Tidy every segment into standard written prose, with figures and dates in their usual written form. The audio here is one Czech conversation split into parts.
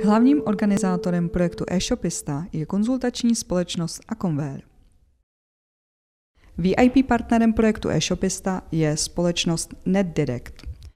Hlavním organizátorem projektu e-shopista je konzultační společnost Aconware. VIP partnerem projektu e-shopista je společnost NetDirect.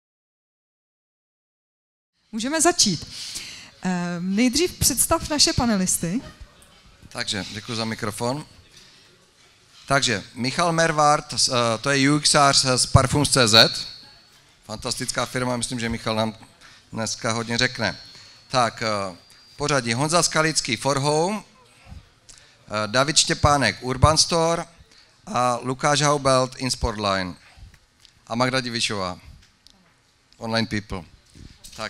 Můžeme začít. Nejdřív představ naše panelisty. Takže, děkuji za mikrofon. Takže, Michal Mervart, to je UXář z Parfums.cz. Fantastická firma, myslím, že Michal nám dneska hodně řekne. Tak, pořadí Honza Skalický For Home, David Štěpánek Urban Store a Lukáš Haubelt InSportline a Magda Divišová Online People. Tak.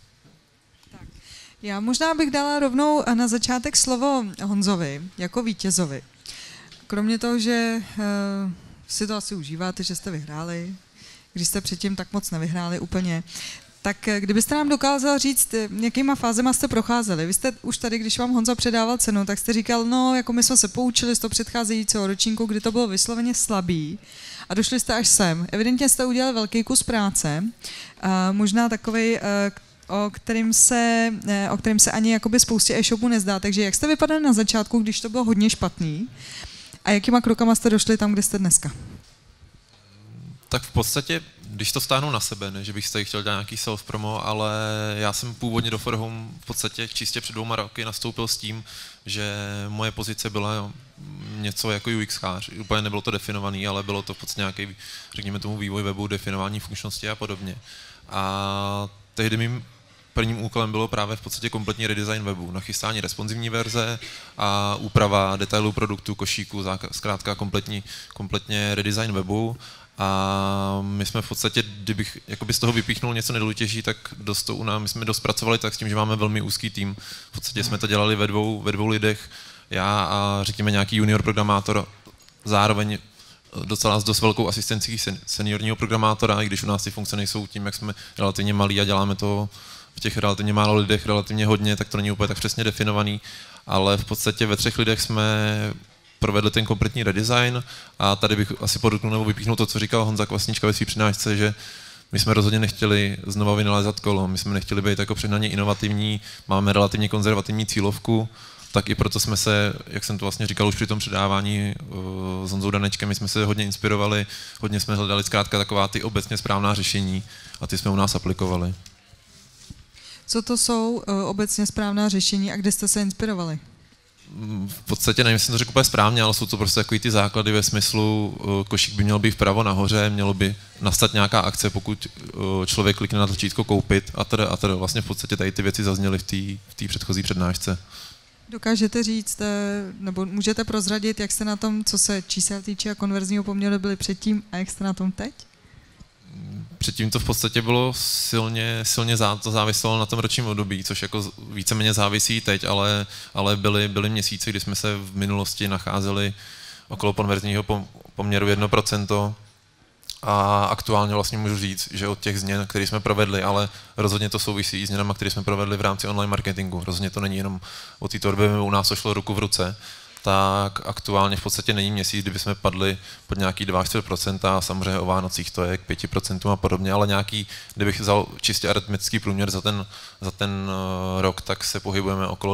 Já možná bych dala rovnou na začátek slovo Honzovi, jako vítězovi. Kromě toho, že si to asi užíváte, že jste vyhráli, když jste předtím tak moc nevyhráli úplně, tak kdybyste nám dokázal říct, jakýma fázema jste procházeli. Vy jste už tady, když vám Honza předával cenu, tak jste říkal, no, jako my jsme se poučili z toho předcházejícího ročníku, kdy to bylo vysloveně slabý a došli jste až sem. Evidentně jste udělali velký kus práce, možná takovej, o kterým se ani jakoby spoustě e-shopů nezdá. Takže jak jste vypadali na začátku, když to bylo hodně špatný a jakýma krokama jste došli tam, kde jste dneska? Tak v podstatě, když to stáhnu na sebe, ne, že bych si chtěl dělat nějaký self-promo, ale já jsem původně do For Home v podstatě čistě před 2 roky nastoupil s tím, že moje pozice byla něco jako UXář. Úplně nebylo to definovaný, ale bylo to v podstatě nějaký, řekněme tomu, vývoj webu, definování funkčnosti a podobně. A tehdy mým prvním úkolem bylo právě v podstatě kompletní redesign webu, nachystání responsivní verze a úprava detailů produktu, košíku, zkrátka kompletně redesign webu. A my jsme v podstatě, kdybych jakoby z toho vypíchnul něco nejdůležitější, tak my jsme dost pracovali tak s tím, že máme velmi úzký tým. V podstatě jsme to dělali ve dvou lidech, já a řekněme nějaký junior programátor, zároveň docela s dost velkou asistencí seniorního programátora, i když u nás ty funkce nejsou tím, jak jsme relativně malí a děláme to v těch relativně málo lidech relativně hodně, tak to není úplně tak přesně definovaný, ale v podstatě ve 3 lidech jsme provedli ten kompletní redesign a tady bych asi podotknul nebo vypíchnul to, co říkal Honza Kvasnička ve své přednášce, že my jsme rozhodně nechtěli znova vynalézat kolo, my jsme nechtěli být jako přehnaně inovativní, máme relativně konzervativní cílovku, tak i proto jsme se, jak jsem to vlastně říkal už při tom předávání s Honzou Danečkem, my jsme se hodně inspirovali, hodně jsme hledali zkrátka taková ty obecně správná řešení a ty jsme u nás aplikovali. Co to jsou obecně správná řešení a kde jste se inspirovali? V podstatě nevím, jestli jsem to řekl úplně správně, ale jsou to prostě takový ty základy ve smyslu, košík by měl být vpravo nahoře, mělo by nastat nějaká akce, pokud člověk klikne na tlačítko koupit a teda vlastně v podstatě tady ty věci zazněly v té předchozí přednášce. Dokážete říct, nebo můžete prozradit, jak jste na tom, co se čísel týče a konverzního poměru byli předtím a jak jste na tom teď? Předtím to v podstatě bylo silně to záviselo na tom ročním období, což jako víceméně závisí teď, ale byly měsíce, kdy jsme se v minulosti nacházeli okolo konverzního poměru 1% a aktuálně vlastně můžu říct, že od těch změn, které jsme provedli, ale rozhodně to souvisí s změnami, které jsme provedli v rámci online marketingu. Rozhodně to není jenom o té tvorbě, u nás to šlo ruku v ruce, tak aktuálně v podstatě není měsíc, kdyby jsme padli pod nějaký 2-4% a samozřejmě o Vánocích to je k 5% a podobně, ale nějaký, kdybych vzal čistě aritmetický průměr za ten rok, tak se pohybujeme okolo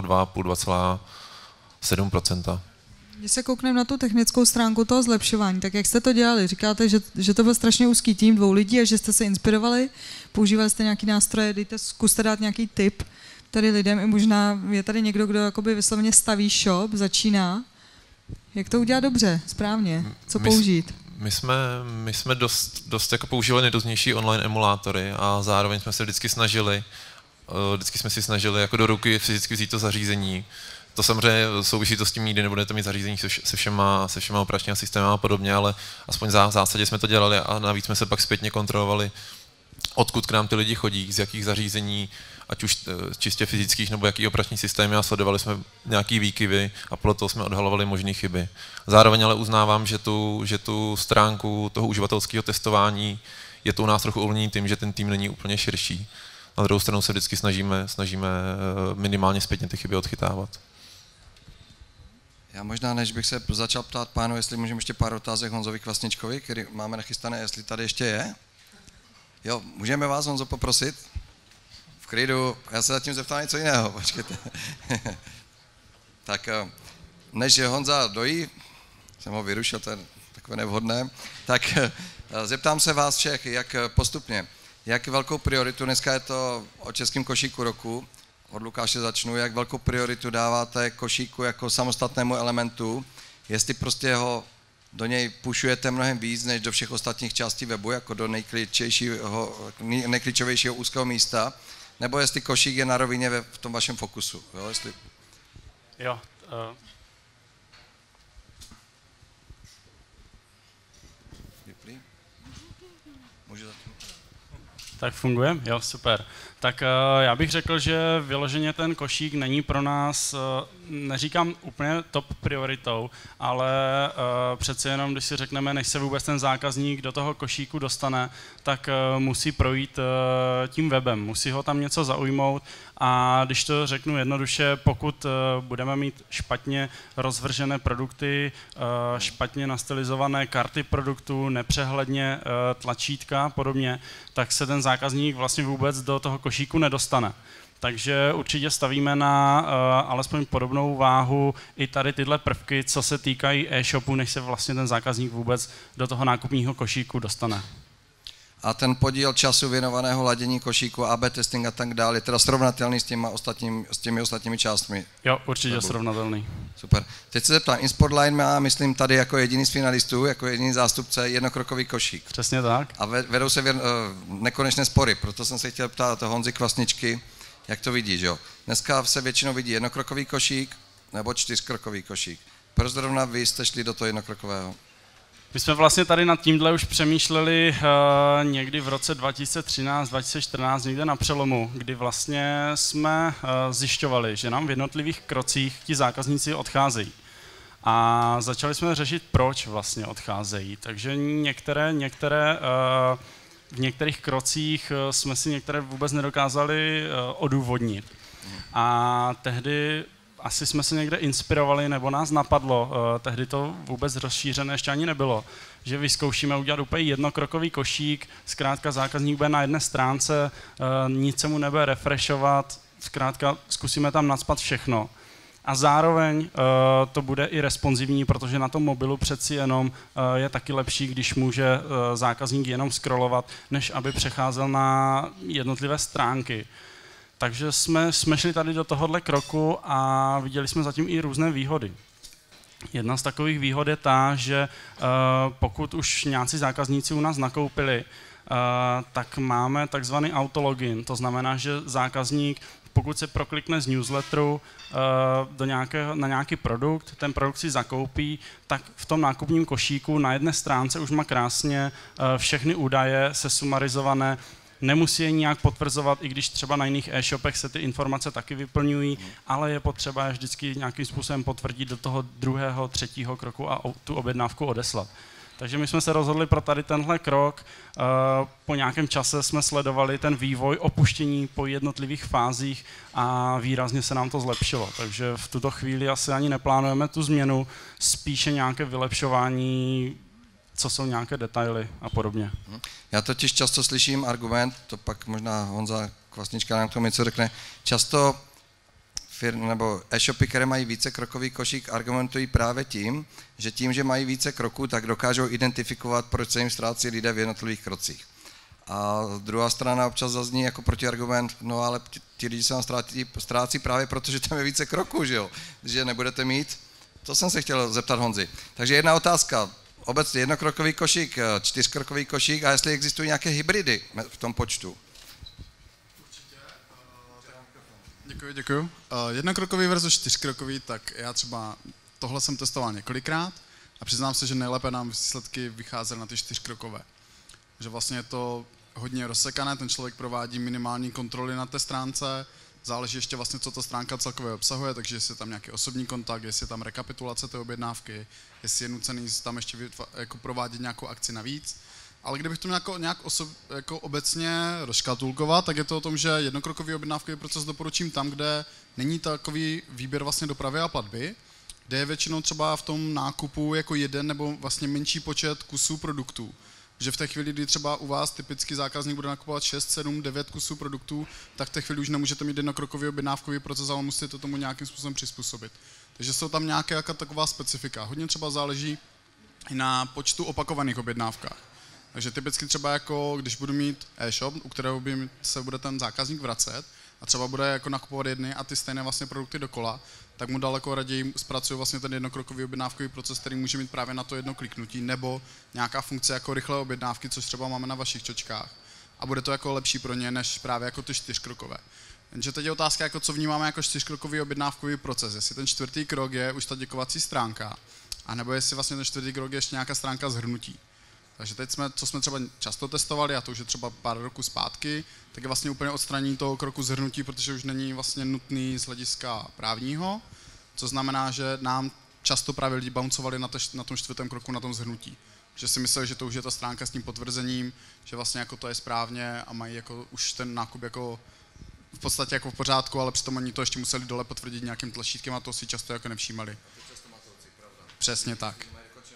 2,5-2,7%. Když se koukneme na tu technickou stránku toho zlepšování, tak jak jste to dělali? Říkáte, že to byl strašně úzký tým 2 lidí a že jste se inspirovali, používali jste nějaký nástroje, zkuste dát nějaký tip tady lidem, i možná je tady někdo, kdo jakoby vysloveně staví shop, začíná. Jak to udělat dobře, správně? Co použít? My jsme dost jako používali nejrůznější online emulátory a zároveň jsme se vždycky si snažili jako do ruky fyzicky vzít to zařízení. To samozřejmě souvisí to s tím, nikdy nebudete mít zařízení se všema operačními systémy a podobně, ale aspoň v zásadě jsme to dělali a navíc jsme se pak zpětně kontrolovali, odkud k nám ty lidi chodí, z jakých zařízení, ať už čistě fyzických nebo jaký operační systémy a sledovali jsme nějaký výkyvy a podle toho jsme odhalovali možné chyby. Zároveň ale uznávám, že tu stránku toho uživatelského testování je to u nás trochu ovlivněný tím, že ten tým není úplně širší. Na druhou stranu se vždycky snažíme minimálně zpětně ty chyby odchytávat. Já možná, než bych se začal ptát pánu, jestli můžeme ještě pár otázek Honzovi Kvasničkovi, který máme nachystané, jestli tady ještě je. Jo, můžeme vás, Honzo, poprosit? v klidu, já se zatím zeptám něco jiného, počkejte. Tak než Honza dojí, jsem ho vyrušil, to je takové nevhodné, tak zeptám se vás všech, jak postupně, jak velkou prioritu, dneska je to o českém košíku roku, od Lukáše začnu, jak velkou prioritu dáváte košíku jako samostatnému elementu, jestli prostě ho do něj pušujete mnohem víc, než do všech ostatních částí webu, jako do nejklíčovějšího úzkého místa, nebo jestli košík je na rovině v tom vašem fokusu, jo, jestli... Jo. Můžu zatím? Tak funguje? Jo, super. Tak já bych řekl, že vyloženě ten košík není pro nás, neříkám úplně top prioritou, ale přece jenom, když si řekneme, než se vůbec ten zákazník do toho košíku dostane, tak musí projít tím webem, musí ho tam něco zaujmout a když to řeknu jednoduše, pokud budeme mít špatně rozvržené produkty, špatně nastylizované karty produktů, nepřehledně tlačítka a podobně, tak se ten zákazník vlastně vůbec do toho košíku nedostane. Takže určitě stavíme na alespoň podobnou váhu i tady tyhle prvky, co se týkají e-shopu, než se vlastně ten zákazník vůbec do toho nákupního košíku dostane. A ten podíl času věnovaného ladění košíku, AB testing a tak dále, je teda srovnatelný s těmi ostatními částmi? Jo, určitě srovnatelný. Super. Teď se zeptám, InSportline má, myslím, tady jako jediný z finalistů, jako jediný zástupce, jednokrokový košík. Přesně tak. A vedou se nekonečné spory, proto jsem se chtěl ptát Honzy Kvasničky, jak to vidíš, jo? Dneska se většinou vidí jednokrokový košík nebo čtyřkrokový košík. Proč zrovna vy jste šli do toho jednokrokového? My jsme vlastně tady nad tímhle už přemýšleli někdy v roce 2013, 2014, někde na přelomu, kdy vlastně jsme zjišťovali, že nám v jednotlivých krocích ti zákazníci odcházejí. A začali jsme řešit, proč vlastně odcházejí. Takže v některých krocích jsme si některé vůbec nedokázali odůvodnit. A tehdy asi jsme se někde inspirovali, nebo nás napadlo, tehdy to vůbec rozšířené ještě ani nebylo, že vyzkoušíme udělat úplně jednokrokový košík, zkrátka zákazník bude na jedné stránce, nic se mu nebude refreshovat, zkrátka zkusíme tam nacpat všechno. A zároveň to bude i responsivní, protože na tom mobilu přeci jenom je taky lepší, když může zákazník jenom scrollovat, než aby přecházel na jednotlivé stránky. Takže jsme šli tady do tohohle kroku a viděli jsme zatím i různé výhody. Jedna z takových výhod je ta, že pokud už nějací zákazníci u nás nakoupili, tak máme takzvaný autologin. To znamená, že zákazník, pokud se proklikne z newsletteru na nějaký produkt, ten produkt si zakoupí, tak v tom nákupním košíku na jedné stránce už má krásně všechny údaje sesumarizované, nemusí je nijak potvrzovat, i když třeba na jiných e-shopech se ty informace taky vyplňují, ale je potřeba je vždycky nějakým způsobem potvrdit do toho druhého, třetího kroku a tu objednávku odeslat. Takže my jsme se rozhodli pro tady tenhle krok. Po nějakém čase jsme sledovali ten vývoj opuštění po jednotlivých fázích a výrazně se nám to zlepšilo. Takže v tuto chvíli asi ani neplánujeme tu změnu, spíše nějaké vylepšování, co jsou nějaké detaily a podobně. Já totiž často slyším argument, to pak možná Honza Kvasnička nám k tomu něco řekne, často firmy nebo e-shopy, které mají více krokový košík, argumentují právě tím, že mají více kroků, tak dokážou identifikovat, proč se jim ztrácí lidé v jednotlivých krocích. A druhá strana občas zazní jako protiargument, no ale ti lidi se vám ztrácí právě proto, že tam je více kroků, že jo? Že nebudete mít. To jsem se chtěl zeptat Honzi. Takže jedna otázka. Obecně jednokrokový košík, čtyřkrokový košík a jestli existují nějaké hybridy v tom počtu. Děkuji. Jednokrokový versus čtyřkrokový, tak já třeba tohle jsem testoval několikrát a přiznám se, že nejlépe nám výsledky vycházely na ty čtyřkrokové. Že vlastně je to hodně rozsekané, ten člověk provádí minimální kontroly na té stránce, záleží ještě vlastně, co ta stránka celkově obsahuje, takže jestli je tam nějaký osobní kontakt, jestli je tam rekapitulace té objednávky, jestli je nucený tam ještě jako provádět nějakou akci navíc. Ale kdybych to nějak jako obecně rozškatulkovat, tak je to o tom, že jednokrokový objednávkový proces doporučím tam, kde není takový výběr vlastně dopravy a platby, kde je většinou třeba v tom nákupu jako jeden nebo vlastně menší počet kusů produktů. že v té chvíli, kdy třeba u vás typicky zákazník bude nakupovat 6, 7, 9 kusů produktů, tak v té chvíli už nemůžete mít jednokrokový objednávkový proces, ale musíte tomu nějakým způsobem přizpůsobit. Takže jsou tam nějaké jako taková specifika. Hodně třeba záleží i na počtu opakovaných objednávkách. Takže typicky třeba jako, když budu mít e-shop, u kterého se bude ten zákazník vracet a třeba bude jako nakupovat jedny a ty stejné vlastně produkty dokola, tak mu daleko raději zpracuju vlastně ten jednokrokový objednávkový proces, který může mít právě na to jedno kliknutí, nebo nějaká funkce jako rychlé objednávky, což třeba máme na vašich čočkách. A bude to jako lepší pro ně, než právě jako ty 4krokové. Jenže teď je otázka, jako co vnímáme jako 4krokový objednávkový proces. Jestli ten 4. krok je už ta děkovací stránka, anebo jestli vlastně ten 4. krok je ještě nějaká stránka shrnutí. Takže teď co jsme třeba často testovali, a to už je třeba pár roků zpátky, tak je vlastně úplně odstranění toho kroku shrnutí, protože už není vlastně nutný z hlediska právního, co znamená, že nám často právě lidi bouncovali na tom 4. kroku, na tom shrnutí. Že si mysleli, že to už je ta stránka s tím potvrzením, že vlastně jako to je správně a mají jako už ten nákup jako v podstatě jako v pořádku, ale přitom oni to ještě museli dole potvrdit nějakým tlačítkem a to si často jako nevšímali. Přesně tak.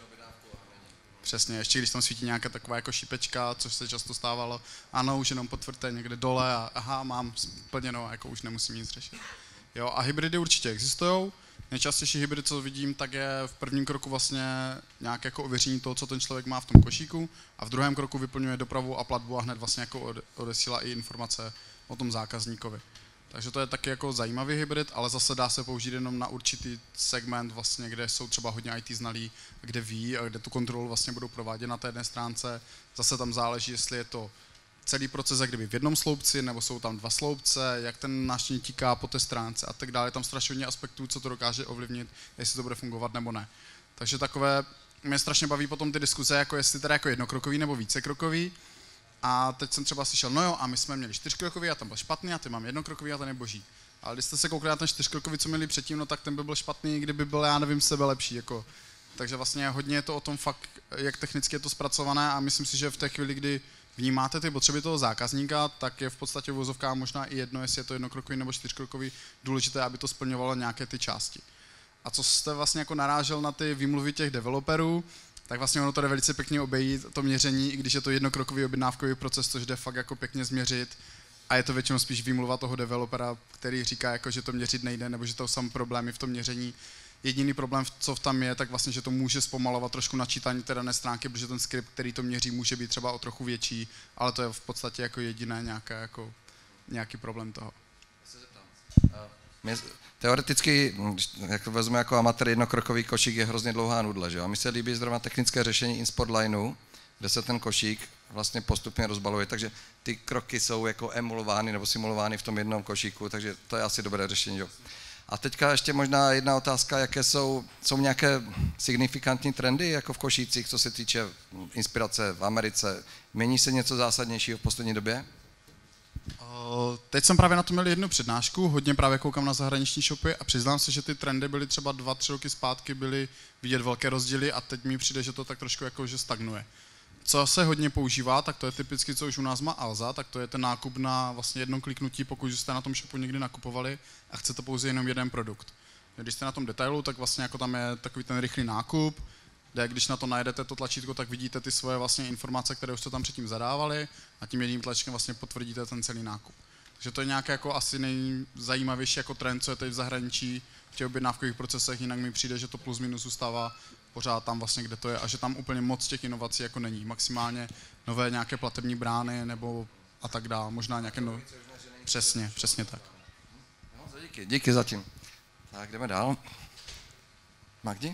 Přesně, ještě když tam svítí nějaká taková jako šipečka, což se často stávalo, ano, už jenom potvrďte někde dole a aha, mám splněno, jako už nemusím nic řešit. Jo, a hybridy určitě existují. Nejčastější hybrid, co vidím, tak je v prvním kroku vlastně nějaké jako ověření toho, co ten člověk má v tom košíku a v druhém kroku vyplňuje dopravu a platbu a hned vlastně jako odesílá i informace o tom zákazníkovi. Takže to je taky jako zajímavý hybrid, ale zase dá se použít jenom na určitý segment, vlastně, kde jsou třeba hodně IT znalí, kde ví a kde tu kontrolu vlastně budou provádět na té jedné stránce. Zase tam záleží, jestli je to celý proces jak kdyby v jednom sloupci, nebo jsou tam 2 sloupce, jak ten návštěvník tíká po té stránce a tak dále. Je tam strašně hodně aspektů, co to dokáže ovlivnit, jestli to bude fungovat nebo ne. Takže takové, mě strašně baví potom ty diskuze, jako jestli teda jako jednokrokový nebo vícekrokový. A teď jsem třeba slyšel, no jo, a my jsme měli 4krokový a ten byl špatný a ty mám jednokrokový a ten je boží. Ale když jste se koukali na ten 4krokový, co měli předtím, no tak ten by byl špatný, kdyby byl, já nevím, sebe lepší. Jako. Takže vlastně hodně je to o tom fakt, jak technicky je to zpracované a myslím si, že v té chvíli, kdy vnímáte ty potřeby toho zákazníka, tak je v podstatě v vozovkách možná i jedno, jestli je to jednokrokový nebo 4krokový, důležité, aby to splňovalo nějaké ty části. A co jste vlastně jako narážel na ty výmluvy těch developerů, tak vlastně ono to jde velice pěkně obejít, to měření, i když je to jednokrokový objednávkový proces, což jde fakt jako pěkně změřit a je to většinou spíš výmluva toho developera, který říká, jako, že to měřit nejde, nebo že to jsou problémy v tom měření. Jediný problém, co tam je, tak vlastně, že to může zpomalovat trošku načítání té dané stránky, protože ten skript, který to měří, může být třeba o trochu větší, ale to je v podstatě jako jediné nějaký problém toho. Teoreticky, jak to vezme jako amatér, jednokrokový košík je hrozně dlouhá nudle, že jo? A mi se líbí zrovna technické řešení in-sport lineu, kde se ten košík vlastně postupně rozbaluje, takže ty kroky jsou jako emulovány nebo simulovány v tom jednom košíku, takže to je asi dobré řešení, jo? A teďka ještě možná jedna otázka, jaké jsou nějaké signifikantní trendy jako v košících, co se týče inspirace v Americe. Mění se něco zásadnějšího v poslední době? Teď jsem právě na to měl jednu přednášku, hodně právě koukám na zahraniční shopy a přiznám se, že ty trendy byly třeba 2-3 roky zpátky, byly vidět velké rozdíly a teď mi přijde, že to tak trošku jako, že stagnuje. Co se hodně používá, tak to je typicky, co už u nás má Alza, tak to je ten nákup na vlastně jedno kliknutí, pokud jste na tom shopu někdy nakupovali a chcete pouze jenom jeden produkt. Když jste na tom detailu, tak vlastně jako tam je takový ten rychlý nákup, kde když na to najdete to tlačítko, tak vidíte ty svoje vlastně informace, které už jste tam předtím zadávali a tím jedním tlačítkem vlastně potvrdíte ten celý nákup. Takže to je nějaký jako asi nejzajímavější jako trend, co je teď v zahraničí v těch objednávkových procesech, jinak mi přijde, že to plus minus zůstává pořád tam vlastně, kde to je a že tam úplně moc těch inovací jako není. Maximálně nové nějaké platební brány nebo a tak dále, možná nějaké nové. Přesně tak. No, díky zatím. Tak jdeme dál. Magdi?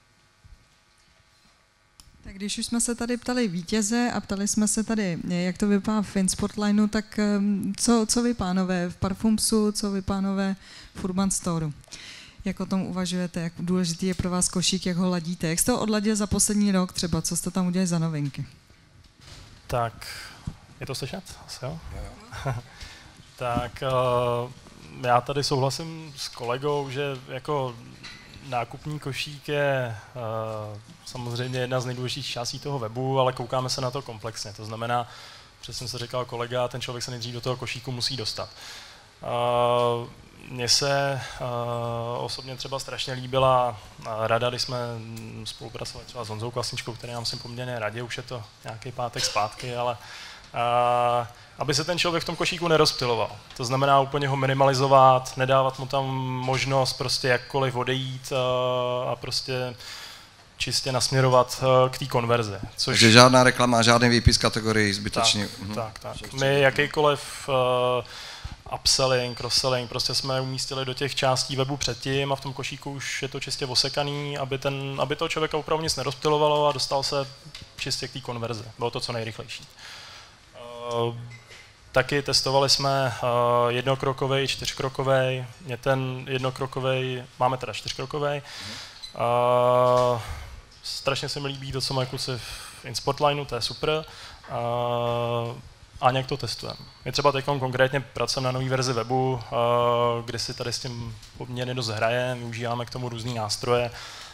Tak když už jsme se tady ptali vítěze a ptali jsme se tady, jak to vypadá v InSportlineu, tak co vy pánové v Parfumsu, co vy pánové v Urban Storeu? Jak o tom uvažujete, jak důležitý je pro vás košík, jak ho ladíte? Jak jste ho odladil za poslední rok třeba, co jste tam udělali za novinky? Tak, je to slyšet? Asi jo? Tak já tady souhlasím s kolegou, že jako nákupní košík je samozřejmě jedna z nejdůležitějších částí toho webu, ale koukáme se na to komplexně. To znamená, přesně se říkal kolega, ten člověk se nejdřív do toho košíku musí dostat. Mně se osobně třeba strašně líbila rada, když jsme spolupracovali třeba s Honzou Klasničkou, který nám jsem poměrně radě, už je to nějaký pátek zpátky, ale aby se ten člověk v tom košíku nerozptyloval. To znamená úplně ho minimalizovat, nedávat mu tam možnost prostě jakkoliv odejít a prostě čistě nasměrovat k té konverzi. Takže žádná reklama, žádný výpis kategorii zbytečný. Tak. My jakýkoliv upselling, cross-selling, prostě jsme umístili do těch částí webu předtím a v tom košíku už je to čistě osekaný, aby toho člověka opravdu nic nerozptylovalo a dostal se čistě k té konverzi. Bylo to co nejrychlejší. Taky testovali jsme jednokrokovej, čtyřkrokovej. Mě ten jednokrokovej, máme teda čtyřkrokovej. Strašně se mi líbí to, co mají kluci v InSpotlineu, to je super. A nějak to testujeme. My třeba teď konkrétně pracujeme na nové verzi webu, kde si tady s tím poměrně dost hrajeme, využíváme k tomu různý nástroje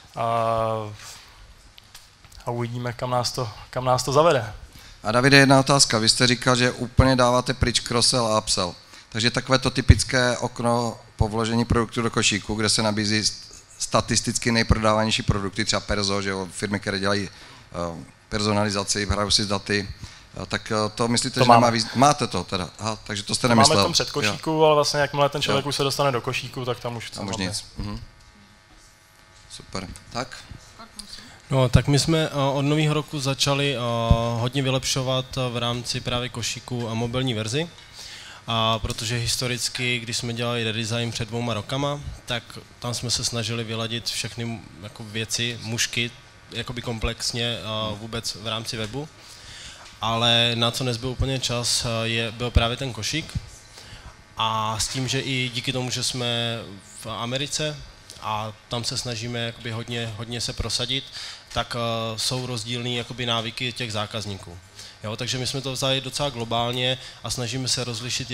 a uvidíme, kam nás to zavede. A Davide, jedna otázka. Vy jste říkal, že úplně dáváte pryč cross-sell a upsell. Takže takové to typické okno po vložení produktu do košíku, kde se nabízí statisticky nejprodávanější produkty, třeba Perzo, že jo, firmy, které dělají personalizaci, hrajou si s daty, tak to myslíte, to že máme. nemá máte to teda, aha, takže to jste nemyslel. Máme v tom předkošíku, ale vlastně jakmile ten člověk už se dostane do košíku, tak tam už nic. Super. Tak? No, tak my jsme od nového roku začali hodně vylepšovat v rámci právě košíku a mobilní verzi. Protože historicky, když jsme dělali redesign před 2 rokama, tak tam jsme se snažili vyladit všechny jako věci, mušky, jakoby komplexně vůbec v rámci webu. Ale na co nezbyl úplně čas, byl právě ten košík. A s tím, že i díky tomu, že jsme v Americe a tam se snažíme jakoby hodně se prosadit, tak jsou rozdílné jakoby návyky těch zákazníků. Jo, takže my jsme to vzali docela globálně a snažíme se rozlišit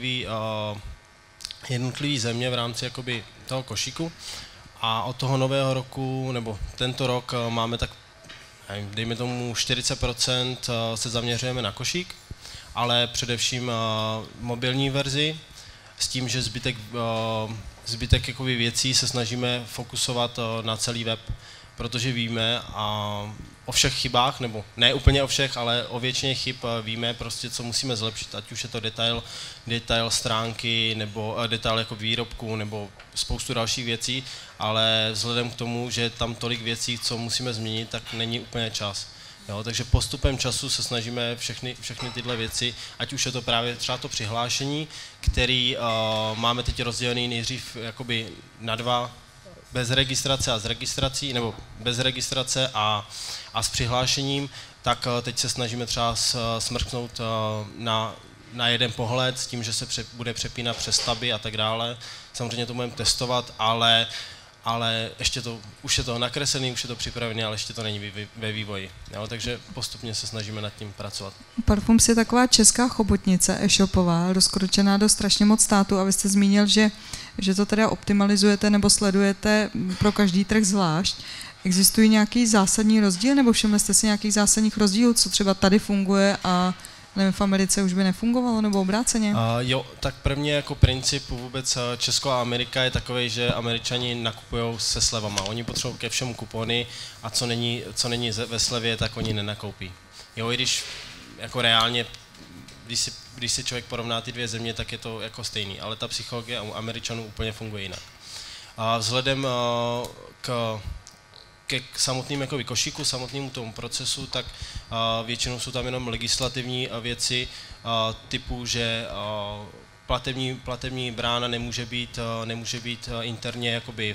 jednotlivý země v rámci jakoby toho košíku. A od toho nového roku, nebo tento rok máme tak, dejme tomu 40% se zaměřujeme na košík, ale především mobilní verzi, s tím, že zbytek jakoby věcí se snažíme fokusovat na celý web, protože víme o všech chybách, nebo ne úplně o všech, ale o většině chyb víme prostě, co musíme zlepšit, ať už je to detail stránky, nebo detail jako výrobku, nebo spoustu dalších věcí, ale vzhledem k tomu, že je tam tolik věcí, co musíme změnit, tak není úplně čas. Jo, takže postupem času se snažíme všechny tyhle věci, ať už je to právě třeba to přihlášení, který máme teď rozdělený nejdřív jakoby na 2, bez registrace a s registrací, nebo bez registrace a s přihlášením, tak teď se snažíme třeba smrknout na jeden pohled s tím, že se bude přepínat přes taby a tak dále. Samozřejmě to budeme testovat, ale už je to nakreslený, už je to připravené, ale ještě to není ve vývoji. Jo? Takže postupně se snažíme nad tím pracovat. Parfums je taková česká chobotnice e-shopová, rozkročená do strašně moc států a vy jste zmínil, že to teda optimalizujete nebo sledujete pro každý trh zvlášť. Existují nějaký zásadní rozdíl nebo všimli jste si nějakých zásadních rozdílů, co třeba tady funguje a nevím, v Americe už by nefungovalo nebo obráceně? Jo, tak první jako princip vůbec Česko a Amerika je takový, že Američani nakupují se slevama. Oni potřebují ke všemu kupony a co není ve slevě, tak oni nenakoupí. Jo, i když jako reálně, když si člověk porovná ty 2 země, tak je to jako stejný, ale ta psychologie u Američanů úplně funguje jinak. Vzhledem k samotným jako košíku, samotnému tomu procesu, tak většinou jsou tam jenom legislativní věci typu, že platební brána nemůže být interně jakoby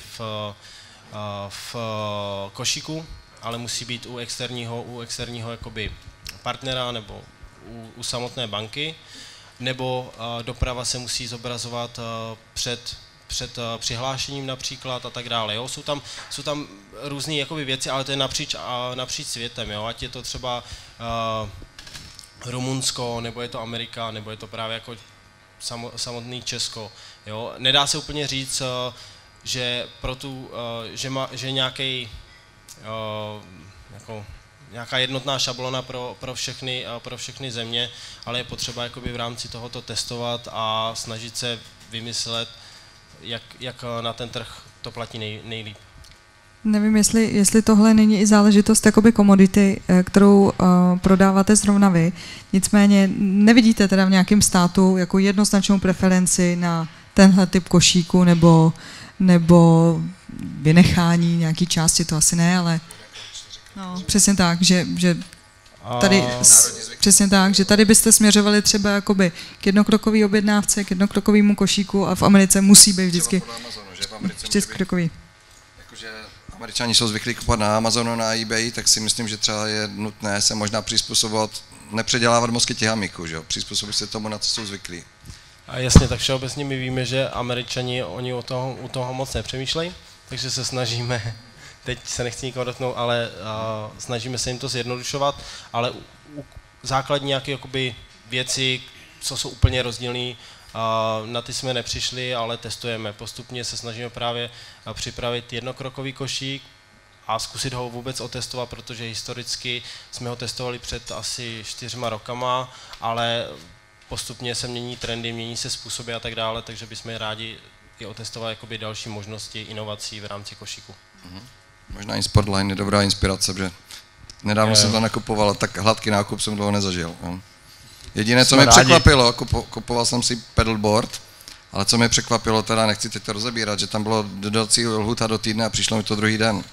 v košíku, ale musí být u externího jakoby partnera nebo u samotné banky, nebo doprava se musí zobrazovat před přihlášením například a tak dále. Jo? Jsou tam různé jakoby věci, ale to je napříč světem. Jo? Ať je to třeba Rumunsko, nebo je to Amerika, nebo je to právě jako samotný Česko. Jo? Nedá se úplně říct, že že nějaká jednotná šablona pro všechny země, ale je potřeba jakoby v rámci tohoto testovat a snažit se vymyslet jak na ten trh to platí nejlíp. Nevím, jestli tohle není i záležitost jakoby komodity, kterou prodáváte zrovna vy. Nicméně nevidíte teda v nějakém státu jako jednoznačnou preferenci na tenhle typ košíku nebo vynechání nějaký části, to asi ne, ale no, přesně tak, že tady, přesně tak, že tady byste směřovali třeba jakoby k jednokrokový objednávce, k jednokrokovému košíku a v Americe musí být vždycky 4krokový. Jakože Američani jsou zvyklí kupovat na Amazonu, na eBay, tak si myslím, že třeba je nutné se možná přizpůsobovat, nepředělávat mozky těhamiku, že jo, přizpůsobit se tomu, na co jsou zvyklí. A jasně, tak všeobecně my víme, že Američani, oni u toho moc nepřemýšlejí, takže se snažíme, teď se nechci nikoho dotknout, ale snažíme se jim to zjednodušovat, ale základní nějaké jakoby věci, co jsou úplně rozdílné, na ty jsme nepřišli, ale testujeme. Postupně se snažíme právě připravit jednokrokový košík a zkusit ho vůbec otestovat, protože historicky jsme ho testovali před asi 4 rokama, ale postupně se mění trendy, mění se způsoby a tak dále, takže bychom rádi i otestovali jakoby další možnosti inovací v rámci košíku. Možná i Sportline je dobrá inspirace, protože nedávno jsem to nakupoval, tak hladký nákup jsem toho nezažil. Jediné, co mě překvapilo, kupoval jsem si pedalboard, ale co mě překvapilo, teda nechci teď to rozebírat, že tam bylo dodací lhůta do týdne a přišlo mi to druhý den.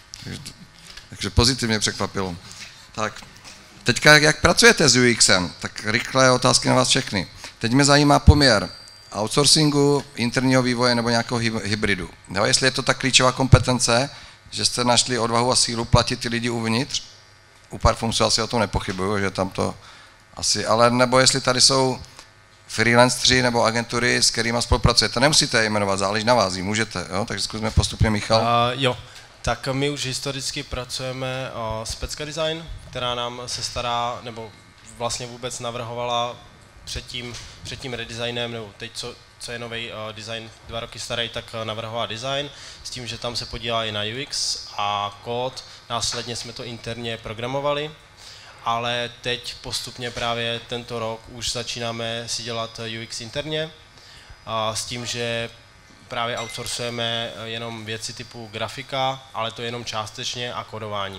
Takže pozitivně překvapilo. Tak, teďka jak pracujete s UXem, tak rychlé otázky na vás všechny. Teď mě zajímá poměr outsourcingu, interního vývoje nebo nějakého hybridu. Jo, jestli je to ta klíčová kompetence, že jste našli odvahu a sílu platit ty lidi uvnitř, u Parfumsu asi o tom nepochybuju, že tam to asi, ale nebo jestli tady jsou freelanceri nebo agentury, s kterými spolupracujete. Nemusíte je jmenovat, záleží na vás, můžete, jo? Takže zkusme postupně, Michal. Jo, tak my už historicky pracujeme s Pecka Design, která nám se stará, nebo vlastně vůbec navrhovala před tím redesignem, nebo teď, co je nový design 2 roky starý, tak navrhovala design, s tím, že tam se podílá i na UX a kód, následně jsme to interně programovali, ale teď postupně právě tento rok už začínáme si dělat UX interně, s tím, že právě outsourcujeme jenom věci typu grafika, ale to jenom částečně a kodování.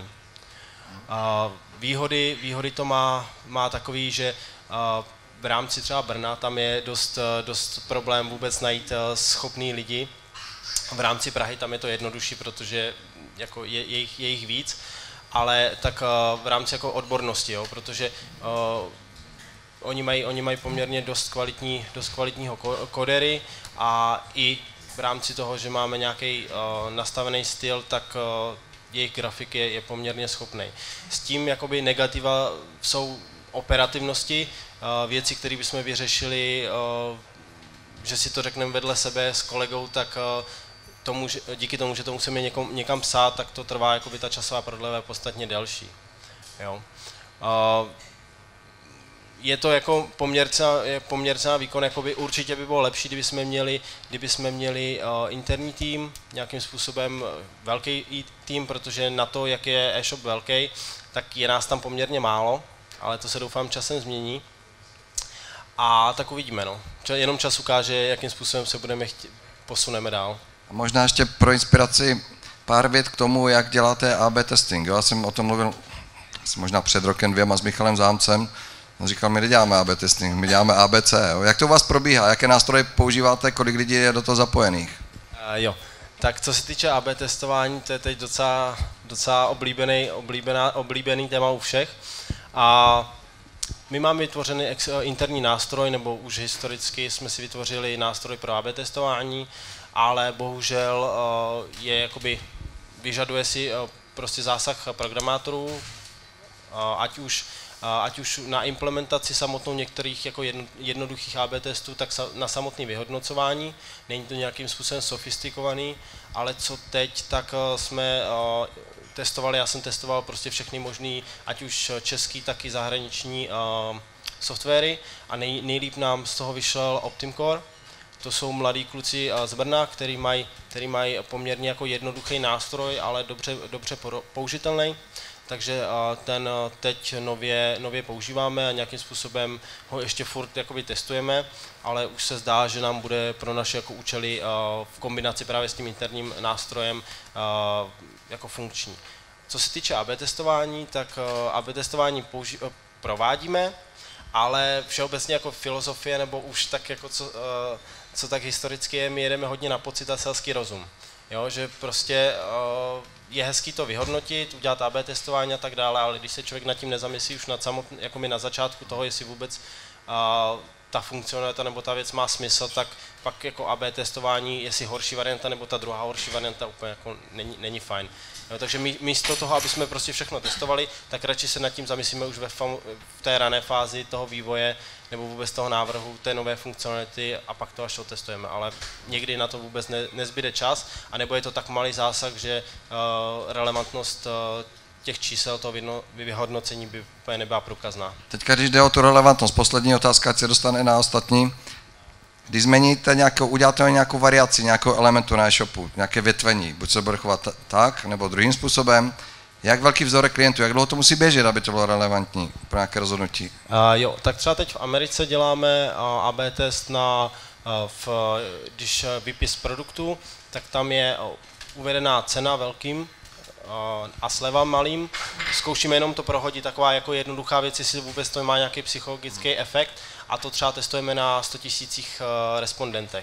Výhody to má takový, že v rámci třeba Brna tam je dost problém vůbec najít schopný lidi. V rámci Prahy tam je to jednodušší, protože jako je jich víc, ale tak v rámci jako odbornosti, jo, protože oni mají poměrně dost kvalitního kodery a i v rámci toho, že máme nějaký nastavený styl, tak jejich grafik je poměrně schopný. S tím jakoby negativa jsou operativnosti, věci, které bychom vyřešili, že si to řekneme vedle sebe s kolegou, tak díky tomu, že to musíme někam psát, tak to trvá, jakoby ta časová prodleva je podstatně delší. Jo. Je to jako poměrce na výkon, jakoby určitě by bylo lepší, kdyby jsme měli interní tým, nějakým způsobem velký tým, protože na to, jak je e-shop velký, tak je nás tam poměrně málo, ale to se doufám časem změní. A tak uvidíme, no. Jenom čas ukáže, jakým způsobem se posuneme dál. A možná ještě pro inspiraci pár vět k tomu, jak děláte AB testing. Já jsem o tom mluvil možná před rokem 2 s Michalem Zámcem. On říkal, my neděláme AB testing, my děláme ABC. Jo. Jak to u vás probíhá? Jaké nástroje používáte? Kolik lidí je do toho zapojených? Jo, tak co se týče AB testování, to je teď docela oblíbený téma u všech. A my máme vytvořený interní nástroj, nebo už historicky jsme si vytvořili nástroj pro AB testování, ale bohužel vyžaduje si prostě zásah programátorů, ať už na implementaci samotnou některých jako jednoduchých AB testů, tak na samotné vyhodnocování. Není to nějakým způsobem sofistikovaný, ale co teď, tak jsme testovali, já jsem testoval prostě všechny možný, ať už český, tak i zahraniční softwary a nejlíp nám z toho vyšel OptimCore. To jsou mladí kluci z Brna, který mají poměrně jako jednoduchý nástroj, ale dobře použitelný. takže ten teď nově používáme a nějakým způsobem ho ještě furt jakoby testujeme, ale už se zdá, že nám bude pro naše jako účely v kombinaci právě s tím interním nástrojem jako funkční. Co se týče AB testování, tak AB testování provádíme, ale všeobecně jako filozofie, nebo už tak jako co tak historicky je, my jedeme hodně na pocit a selský rozum. Jo, že prostě je hezký to vyhodnotit, udělat AB testování a tak dále, ale když se člověk nad tím nezamyslí už jako my na začátku toho, jestli vůbec ta funkcionalita nebo ta věc má smysl, tak pak jako AB testování, jestli horší varianta nebo ta druhá horší varianta úplně jako není fajn. Jo, takže místo toho, aby jsme prostě všechno testovali, tak radši se nad tím zamyslíme už v té rané fázi toho vývoje nebo vůbec toho návrhu té nové funkcionality a pak to až otestujeme, ale někdy na to vůbec nezbyde čas, anebo je to tak malý zásah, že relevantnost těch čísel toho vyhodnocení by úplně nebyla průkazná. Teďka, když jde o tu relevantnost, poslední otázka, ať se dostane na ostatní. Když změníte uděláte nějakou variaci, nějakou elementu na e-shopu, nějaké větvení, buď se bude chovat tak, nebo druhým způsobem, jak velký vzorek klientů, jak dlouho to musí běžet, aby to bylo relevantní pro nějaké rozhodnutí? Jo, tak třeba teď v Americe děláme AB test když výpis produktu, tak tam je uvedená cena velkým a sleva malým. Zkoušíme jenom to prohodit, taková jako jednoduchá věc, jestli vůbec to má nějaký psychologický efekt, a to třeba testujeme na 100 000 respondentech.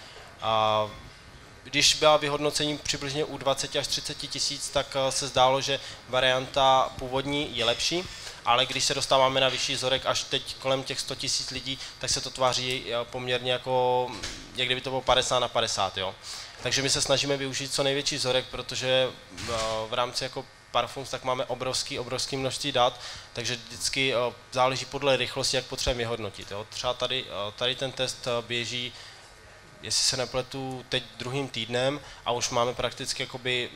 Když byla vyhodnocení přibližně u 20 až 30 tisíc, tak se zdálo, že varianta původní je lepší, ale když se dostáváme na vyšší vzorek až teď kolem těch 100 000 lidí, tak se to tváří poměrně jako, jak kdyby to bylo 50/50, jo. Takže my se snažíme využít co největší vzorek, protože v rámci jako Parfums tak máme obrovský množství dat, takže vždycky záleží podle rychlosti, jak potřebujeme vyhodnotit. Jo. Třeba tady ten test běží, jestli se nepletu, teď druhým týdnem a už máme prakticky jakoby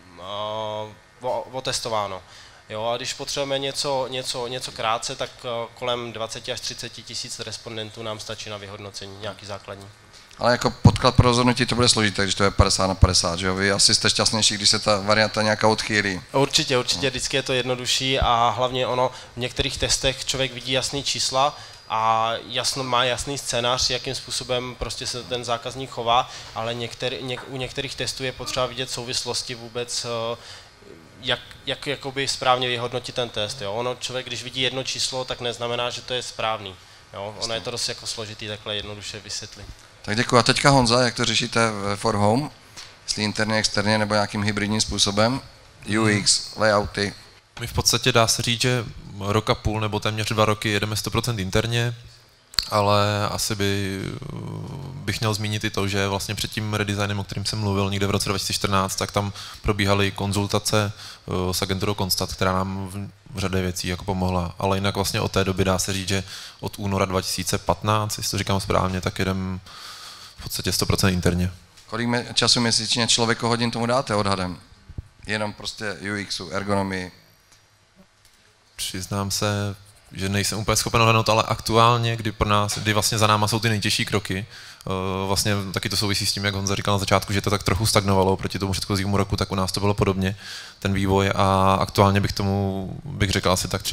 otestováno. Jo, a když potřebujeme něco krátce, tak kolem 20 až 30 tisíc respondentů nám stačí na vyhodnocení, nějaký základní. Ale jako podklad pro rozhodnutí to bude složité, když to je 50/50, že jo? Vy asi jste šťastnější, když se ta varianta nějaká odchýlí. Určitě, vždycky je to jednodušší a hlavně v některých testech člověk vidí jasný čísla a má jasný scénář, jakým způsobem prostě se ten zákazník chová, ale u některých testů je potřeba vidět souvislosti vůbec, jak jakoby správně vyhodnotit ten test. Jo? Člověk, když vidí jedno číslo, tak neznamená, že to je správný. Jo? Ono je to dost jako složitý takhle jednoduše vysvětlit. Tak děkuji. A teďka Honza, jak to řešíte for home? Jestli interně, externě nebo nějakým hybridním způsobem? UX, layouty? My v podstatě dá se říct, že rok a půl nebo téměř 2 roky jedeme 100% interně, ale asi bych měl zmínit i to, že vlastně před tím redesignem, o kterým jsem mluvil někde v roce 2014, tak tam probíhaly konzultace s agenturou Constat, která nám v řadě věcí jako pomohla. Ale jinak vlastně od té doby dá se říct, že od února 2015, jestli to říkám správně, tak jedem v podstatě 100% interně. Kolik času měsíčně hodin tomu dáte odhadem? Jenom prostě UXu, ergonomii? Přiznám se, že nejsem úplně schopen odhadnout, ale aktuálně, kdy vlastně za náma jsou ty nejtěžší kroky, vlastně taky to souvisí s tím, jak Honza říkal na začátku, že to tak trochu stagnovalo proti tomu předchozímu roku, tak u nás to bylo podobně, ten vývoj, a aktuálně bych řekl asi tak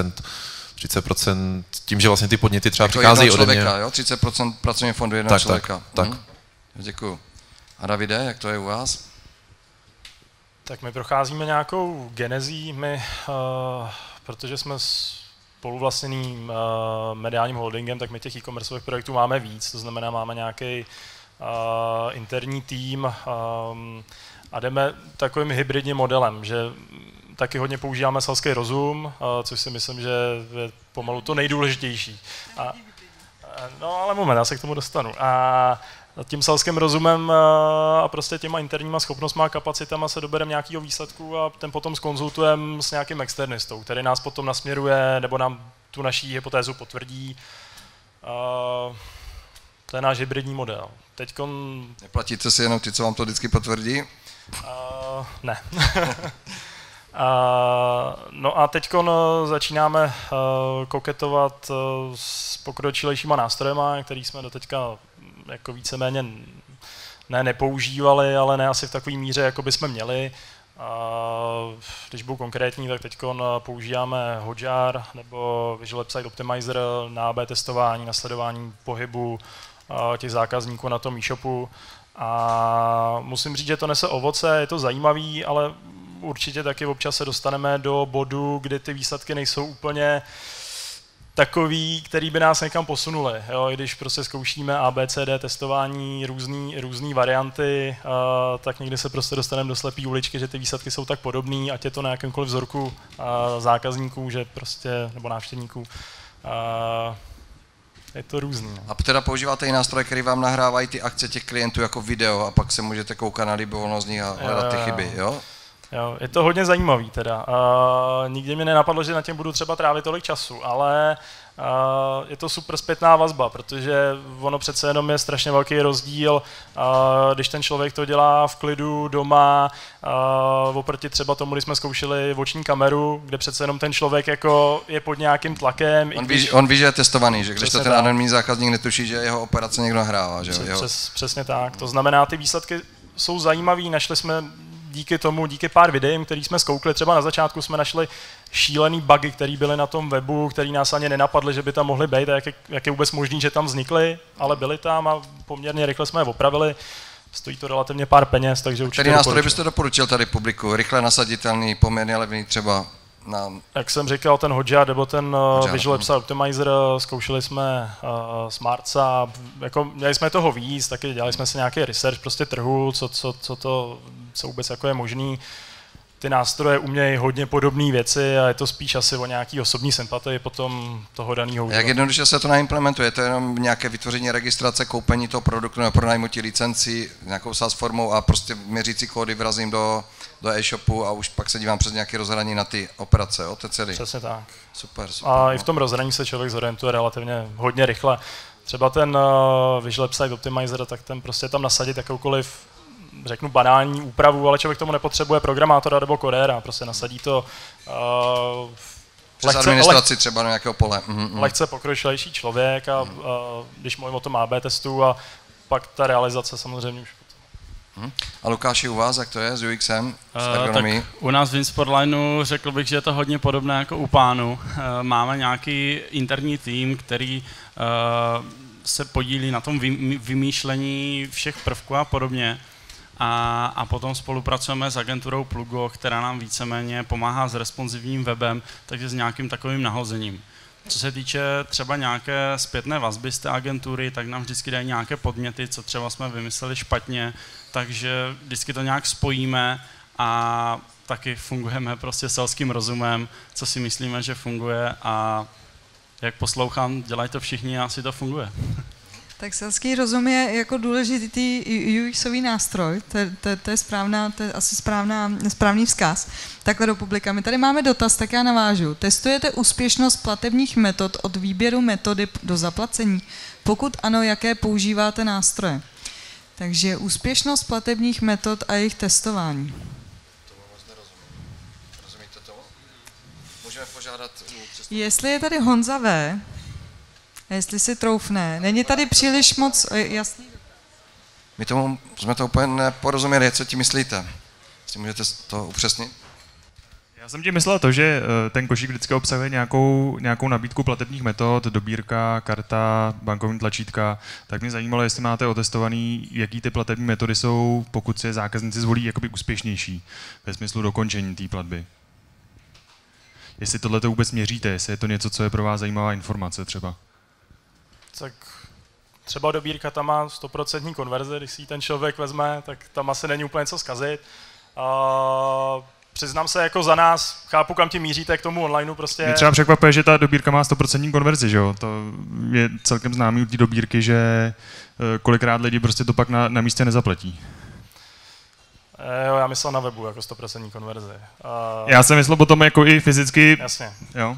30% tím, že vlastně ty podněty třeba jako přicházejí ode mě. Člověka, jo? 30% pracovního fondu jednoho člověka. Tak. Děkuju. A Davide, jak to je u vás? Tak my procházíme nějakou genezí, protože jsme spoluvlastněným mediálním holdingem, tak my těch e-commerceových projektů máme víc, to znamená, máme nějaký interní tým a jdeme takovým hybridním modelem, že taky hodně používáme selský rozum, což si myslím, že je pomalu to nejdůležitější. No ale moment, já se k tomu dostanu. A tím selským rozumem a prostě těma interníma schopnostma a kapacitama se dobereme nějakého výsledku a ten potom zkonzultujeme s nějakým externistou, který nás potom nasměruje nebo nám tu naší hypotézu potvrdí. To je náš hybridní model. Neplatíte si jenom ty, co vám to vždycky potvrdí? Ne. No a teď začínáme koketovat s pokročilejšíma nástrojema, který jsme doteďka jako víceméně nepoužívali, ale ne asi v takové míře, jako bychom měli. Když budu konkrétní, tak teď používáme Hotjar nebo Visual Website Optimizer na AB testování, na sledování pohybu těch zákazníků na tom e-shopu. A musím říct, že to nese ovoce, je to zajímavý, ale určitě taky občas se dostaneme do bodu, kdy ty výsledky nejsou úplně takový, který by nás někam posunuli. Jo? I když prostě zkoušíme ABCD testování, různé varianty, tak někdy se prostě dostaneme do slepý uličky, že ty výsledky jsou tak podobný, ať je to na jakémkoliv vzorku zákazníků, že prostě, nebo návštěvníků. Je to různý. A teda používáte i nástroje, které vám nahrávají ty akce těch klientů jako video a pak se můžete koukat na libovolnost z nich a hledat ty chyby, jo? Jo, je to hodně zajímavý teda. Nikdy mi nenapadlo, že na těm budu třeba trávit tolik času, ale je to super zpětná vazba, protože ono přece jenom je strašně velký rozdíl, když ten člověk to dělá v klidu doma, oproti třeba tomu, když jsme zkoušeli oční kameru, kde přece jenom ten člověk jako je pod nějakým tlakem. On ví, že je testovaný, že když to ten anonymní zákazník netuší, že jeho operace někdo nahrává. Že? Přesně tak. To znamená, ty výsledky jsou zajímavý, našli jsme díky pár videím, který jsme zkoukli, třeba na začátku jsme našli šílený bugy, které byly na tom webu, který nás ani nenapadly, že by tam mohly být a jak je vůbec možný, že tam vznikly, ale byly tam a poměrně rychle jsme je opravili. Stojí to relativně pár peněz, takže určitě který nástroj byste doporučil tady publiku? Rychle nasaditelný, poměrně levný třeba na... Jak jsem říkal, ten Hotjar nebo ten Visual Website Optimizer, zkoušeli jsme Smartsa, jako měli jsme toho víc, taky dělali jsme si nějaký research prostě trhu, co vůbec jako je možný. Ty nástroje umějí hodně podobné věci a je to spíš asi o nějaký osobní sympatii potom toho daného uživatelé. Jak jednoduše se to naimplementuje? Je to jenom nějaké vytvoření registrace, koupení toho produktu nebo pronajmutí licencí nějakou SaaS formou a prostě měřící kódy vrazím do e-shopu a už pak se dívám přes nějaké rozhraní na ty operace, jo? To je celý. Přesně tak. Super. A i v tom rozhraní se člověk zorientuje relativně hodně rychle. Třeba ten Visual Website Optimizer, tak ten prostě tam nasadit jakoukoliv, řeknu banální úpravu, ale člověk tomu nepotřebuje programátora nebo kodéra, prostě nasadí to přes administraci třeba na nějakého pole. Lehce pokročilejší člověk a když mluvím o tom AB testu a pak ta realizace samozřejmě už. A Lukáši, u vás, jak to je s UXem, s ergonomií? Tak u nás v Insportlineu řekl bych, že je to hodně podobné jako u pánu. Máme nějaký interní tým, který se podílí na tom vymýšlení všech prvků a podobně. A potom spolupracujeme s agenturou Plugo, která nám víceméně pomáhá s responsivním webem, takže s nějakým takovým nahozením. Co se týče třeba nějaké zpětné vazby z té agentury, tak nám vždycky dají nějaké podněty, co třeba jsme vymysleli špatně, takže vždycky to nějak spojíme a taky fungujeme prostě selským rozumem, co si myslíme, že funguje a jak poslouchám, dělají to všichni a asi to funguje. Tak selský rozum je jako důležitý UXový nástroj, to je asi správný vzkaz. Takhle do publika. My tady máme dotaz, tak já navážu. Testujete úspěšnost platebních metod od výběru metody do zaplacení? Pokud ano, jaké používáte nástroje? Takže úspěšnost platebních metod a jejich testování. Tomu moc nerozumím. Rozumíte tomu? Můžeme požádat... Jestli je tady Honza V., jestli si troufne. Není tady příliš moc jasný. My jsme to úplně neporozuměli, co ti myslíte. Jestli můžete to upřesnit? Já jsem ti myslel to, že ten košík vždycky obsahuje nějakou nabídku platebních metod, dobírka, karta, bankovní tlačítka. Tak mě zajímalo, jestli máte otestovaný, jaký ty platební metody jsou, pokud si zákazníci zvolí jakoby úspěšnější ve smyslu dokončení té platby. Jestli tohle to vůbec měříte, jestli je to něco, co je pro vás zajímavá informace třeba. Tak třeba dobírka tam má 100% konverze, když si ji ten člověk vezme, tak tam asi není úplně co zkazit. Přiznám se jako za nás, chápu, kam ti míříte k tomu onlineu prostě. Mě třeba překvapuje, že ta dobírka má 100% konverzi, že jo? To je celkem známý u té dobírky, že kolikrát lidi prostě to pak na místě nezaplatí. Jo, já myslel na webu jako 100% konverzi. Já jsem myslel potom jako i fyzicky. Jasně. Jo.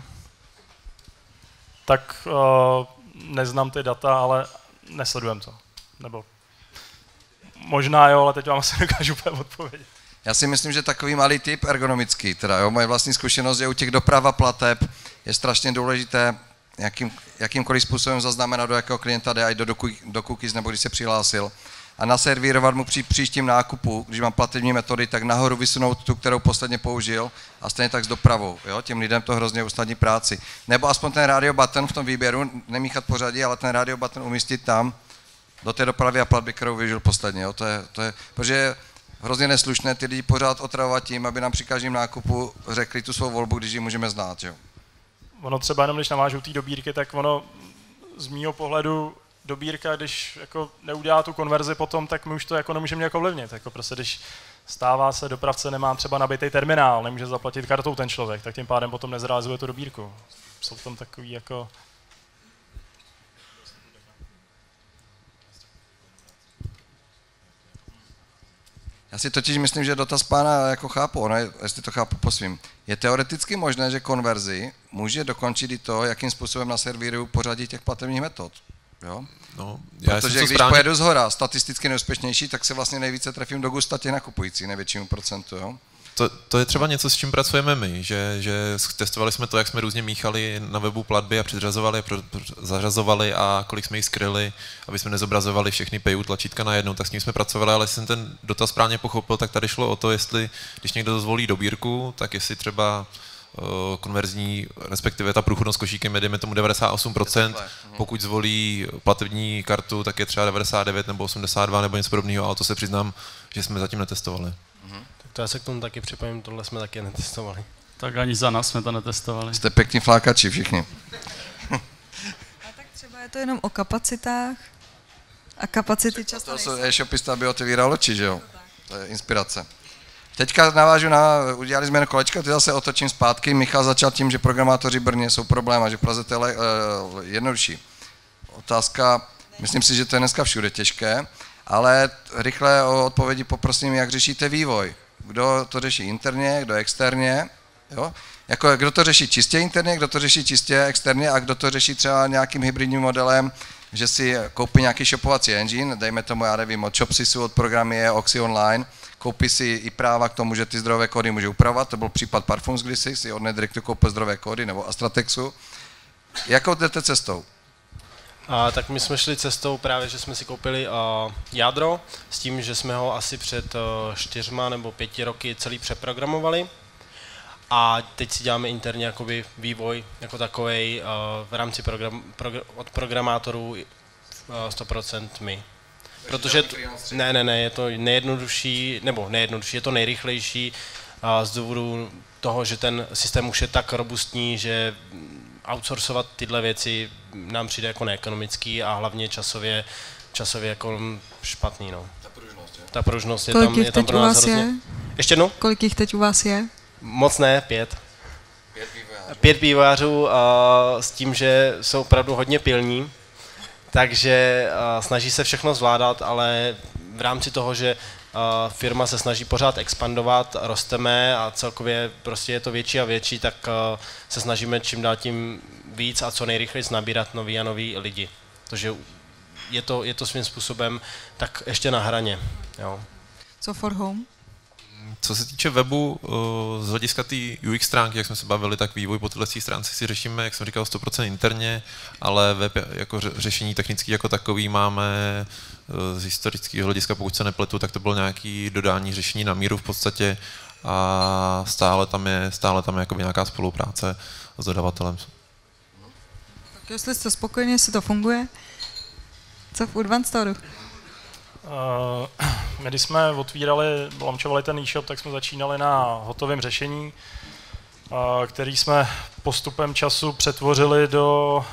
Tak neznám ty data, ale nesledujem to. Nebo možná jo, ale teď vám asi nedokážu úplně odpovědět. Já si myslím, že takový malý tip ergonomický, teda jo, moje vlastní zkušenost je u těch doprava plateb, je strašně důležité jakýmkoliv způsobem zaznamenat, do jakého klienta jde, ať do cookies, nebo když se přihlásil. a naservírovat mu při příštím nákupu, když mám platební metody, tak nahoru vysunout tu, kterou posledně použil a stejně tak s dopravou. Jo? Těm lidem to hrozně usnadní práci. Nebo aspoň ten radio button v tom výběru, nemíchat pořadí, ale ten radio button umístit tam do té dopravy a platby, kterou využil posledně. Jo? To je, protože je hrozně neslušné ty lidi pořád otravovat tím, aby nám při každém nákupu řekli tu svou volbu, když ji můžeme znát. Jo? Ono třeba jenom, když navážou té dobírky, tak ono z mýho pohledu dobírka, když jako neudělá tu konverzi potom, tak my už to jako nemůžeme nějak ovlivnit. Jako prostě, když stává se dopravce, nemá třeba nabitý terminál, nemůže zaplatit kartou ten člověk, tak tím pádem potom nezrealizuje tu dobírku. Jsou tam takový jako... Já si totiž myslím, že dotaz pána jako chápu, ono je, jestli to chápu po svým. Je teoreticky možné, že konverzi může dokončit i to, jakým způsobem naservíruju pořadí těch platebních metod. Jo? No, protože když pojedu zhora statisticky neúspěšnější, tak se vlastně nejvíce trefím do gusta těch nakupujících, největšímu procentu. Jo? To je třeba něco, s čím pracujeme my, že testovali jsme to, jak jsme různě míchali na webu platby a předřazovali, zařazovali a kolik jsme jich skryli, aby jsme nezobrazovali všechny payu tlačítka najednou, tak s ním jsme pracovali, ale jestli jsem ten dotaz správně pochopil, tak tady šlo o to, jestli, když někdo zvolí dobírku, tak jestli třeba konverzní, respektive ta průchodnost košíkem je, dejme tomu 98%, pokud zvolí platební kartu, tak je třeba 99 nebo 82 nebo něco podobného, ale to se přiznám, že jsme zatím netestovali. To já se k tomu taky připojím, tohle jsme taky netestovali. Tak ani za nás jsme to netestovali. Jste pěkní flákači všichni. A tak třeba je to jenom o kapacitách a kapacity často To nejsou. e-shopista by otevíral oči, že jo? To je inspirace. Teďka navážu udělali jsme kolečko, ty zase otočím zpátky. Michal začal tím, že programátoři Brně jsou problém a že v Praze to je jednodušší. Otázka, myslím si, že to je dneska všude těžké, ale rychle o odpovědi poprosím, jak řešíte vývoj. Kdo to řeší interně, kdo externě, jo? Jako, kdo to řeší čistě interně, kdo to řeší čistě externě a kdo to řeší třeba nějakým hybridním modelem, že si koupí nějaký shopovací engine, dejme tomu, já nevím, od Shopsisu, od Programie, Oxy Online, koupí si i práva k tomu, že ty zdrojové kódy může upravovat, to byl případ Parfums kdysi, si od Nedricktu koupil zdrojové kódy, nebo Astratexu. Jakou jdete cestou? Tak my jsme šli cestou právě, že jsme si koupili jádro s tím, že jsme ho asi před 4 nebo 5 roky celý přeprogramovali a teď si děláme interně jakoby vývoj jako takovej v rámci od programátorů 100% my. Protože ne, je to nejjednodušší, nebo nejjednodušší, je to nejrychlejší z důvodu toho, že ten systém už je tak robustní, že outsourcovat tyhle věci nám přijde jako neekonomický a hlavně časově jako špatný. No. Ta pružnost je tam pro nás hrozně. Ještě jednou? Kolik jich teď u vás je? Moc ne, 5. 5 vývojářů s tím, že jsou opravdu hodně pilní, takže snaží se všechno zvládat, ale v rámci toho, že firma se snaží pořád expandovat, rosteme a celkově prostě je to větší a větší, tak se snažíme čím dál tím víc a co nejrychleji nabírat nový a nový lidi. Takže je to svým způsobem tak ještě na hraně. Jo. Co for home? Co se týče webu, z hlediska té UX stránky, jak jsme se bavili, tak vývoj po této stránce si řešíme, jak jsem říkal, 100% interně, ale web jako řešení technický jako takový máme z historického hlediska, pokud se nepletu, tak to bylo nějaké dodání řešení na míru v podstatě a stále tam je jakoby nějaká spolupráce s dodavatelem. Tak jestli jste spokojeni, jestli to funguje, co v Urban Store? My když jsme launchovali ten e-shop, tak jsme začínali na hotovém řešení, který jsme postupem času přetvořili do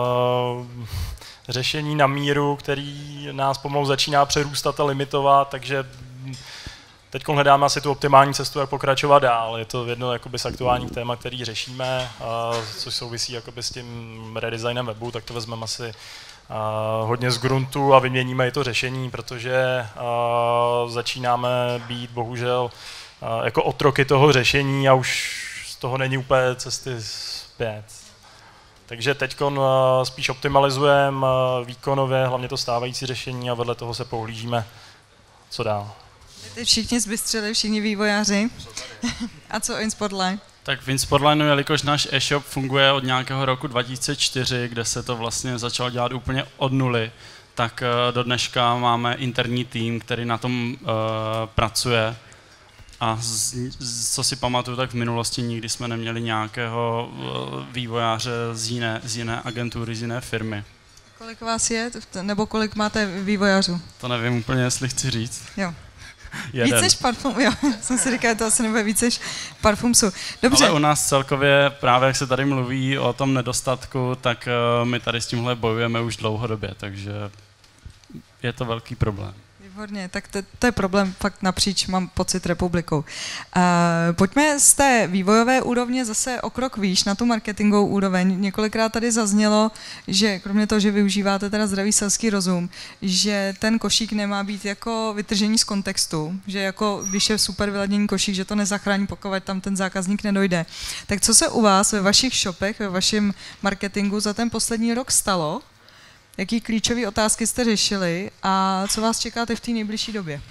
řešení na míru, který nás pomalu začíná přerůstat a limitovat, takže teď hledáme asi tu optimální cestu, jak pokračovat dál. Je to jedno jakoby z aktuálních témat, který řešíme, což souvisí jakoby s tím redesignem webu, tak to vezmeme asi hodně z gruntu a vyměníme i to řešení, protože začínáme být bohužel jako otroky toho řešení a už z toho není úplně cesty zpět. Takže teď spíš optimalizujeme výkonově, hlavně to stávající řešení a vedle toho se pohlížíme, co dál. Teď všichni zbystřili, všichni vývojáři. A co InSpotline? Tak v InSpotlineu, jelikož náš e-shop funguje od nějakého roku 2004, kde se to vlastně začalo dělat úplně od nuly, tak do dneška máme interní tým, který na tom pracuje. A co si pamatuju, tak v minulosti nikdy jsme neměli nějakého vývojáře z jiné agentury, z jiné firmy. Kolik vás je, nebo kolik máte vývojářů? To nevím úplně, jestli chci říct. Jo. Jeden. Víc než Parfum, jo, jsem si říkal, to asi nebude víc než Parfumsu. Dobře. Ale u nás celkově, právě jak se tady mluví o tom nedostatku, tak my tady s tímhle bojujeme už dlouhodobě, takže je to velký problém. Výborně, tak to je problém fakt napříč, mám pocit, republikou. Pojďme z té vývojové úrovně zase o krok výš na tu marketingovou úroveň. Několikrát tady zaznělo, že kromě toho, že využíváte teda zdravý selský rozum, že ten košík nemá být jako vytržení z kontextu, že jako když je super vyladěný košík, že to nezachrání, pokud tam ten zákazník nedojde. Tak co se u vás ve vašich shopech, ve vašem marketingu za ten poslední rok stalo? Jaký klíčové otázky jste řešili a co vás čekáte v té nejbližší době?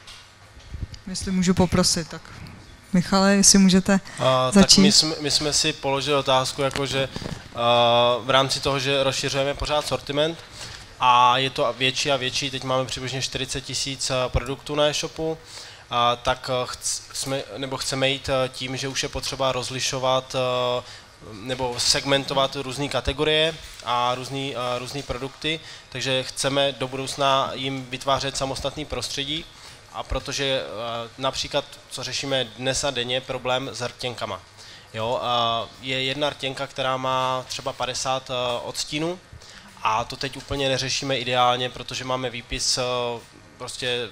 Jestli můžu poprosit, tak Michale, jestli můžete začít. Tak my jsme si položili otázku, jakože v rámci toho, že rozšiřujeme pořád sortiment a je to větší a větší, teď máme přibližně 40 000 produktů na e-shopu, tak chceme jít tím, že už je potřeba rozlišovat nebo segmentovat různé kategorie a různé produkty, takže chceme do budoucna jim vytvářet samostatný prostředí, a protože například, co řešíme dnes a denně, problém s rtěnkama. Jo, je jedna rtěnka, která má třeba 50 odstínů a to teď úplně neřešíme ideálně, protože máme výpis prostě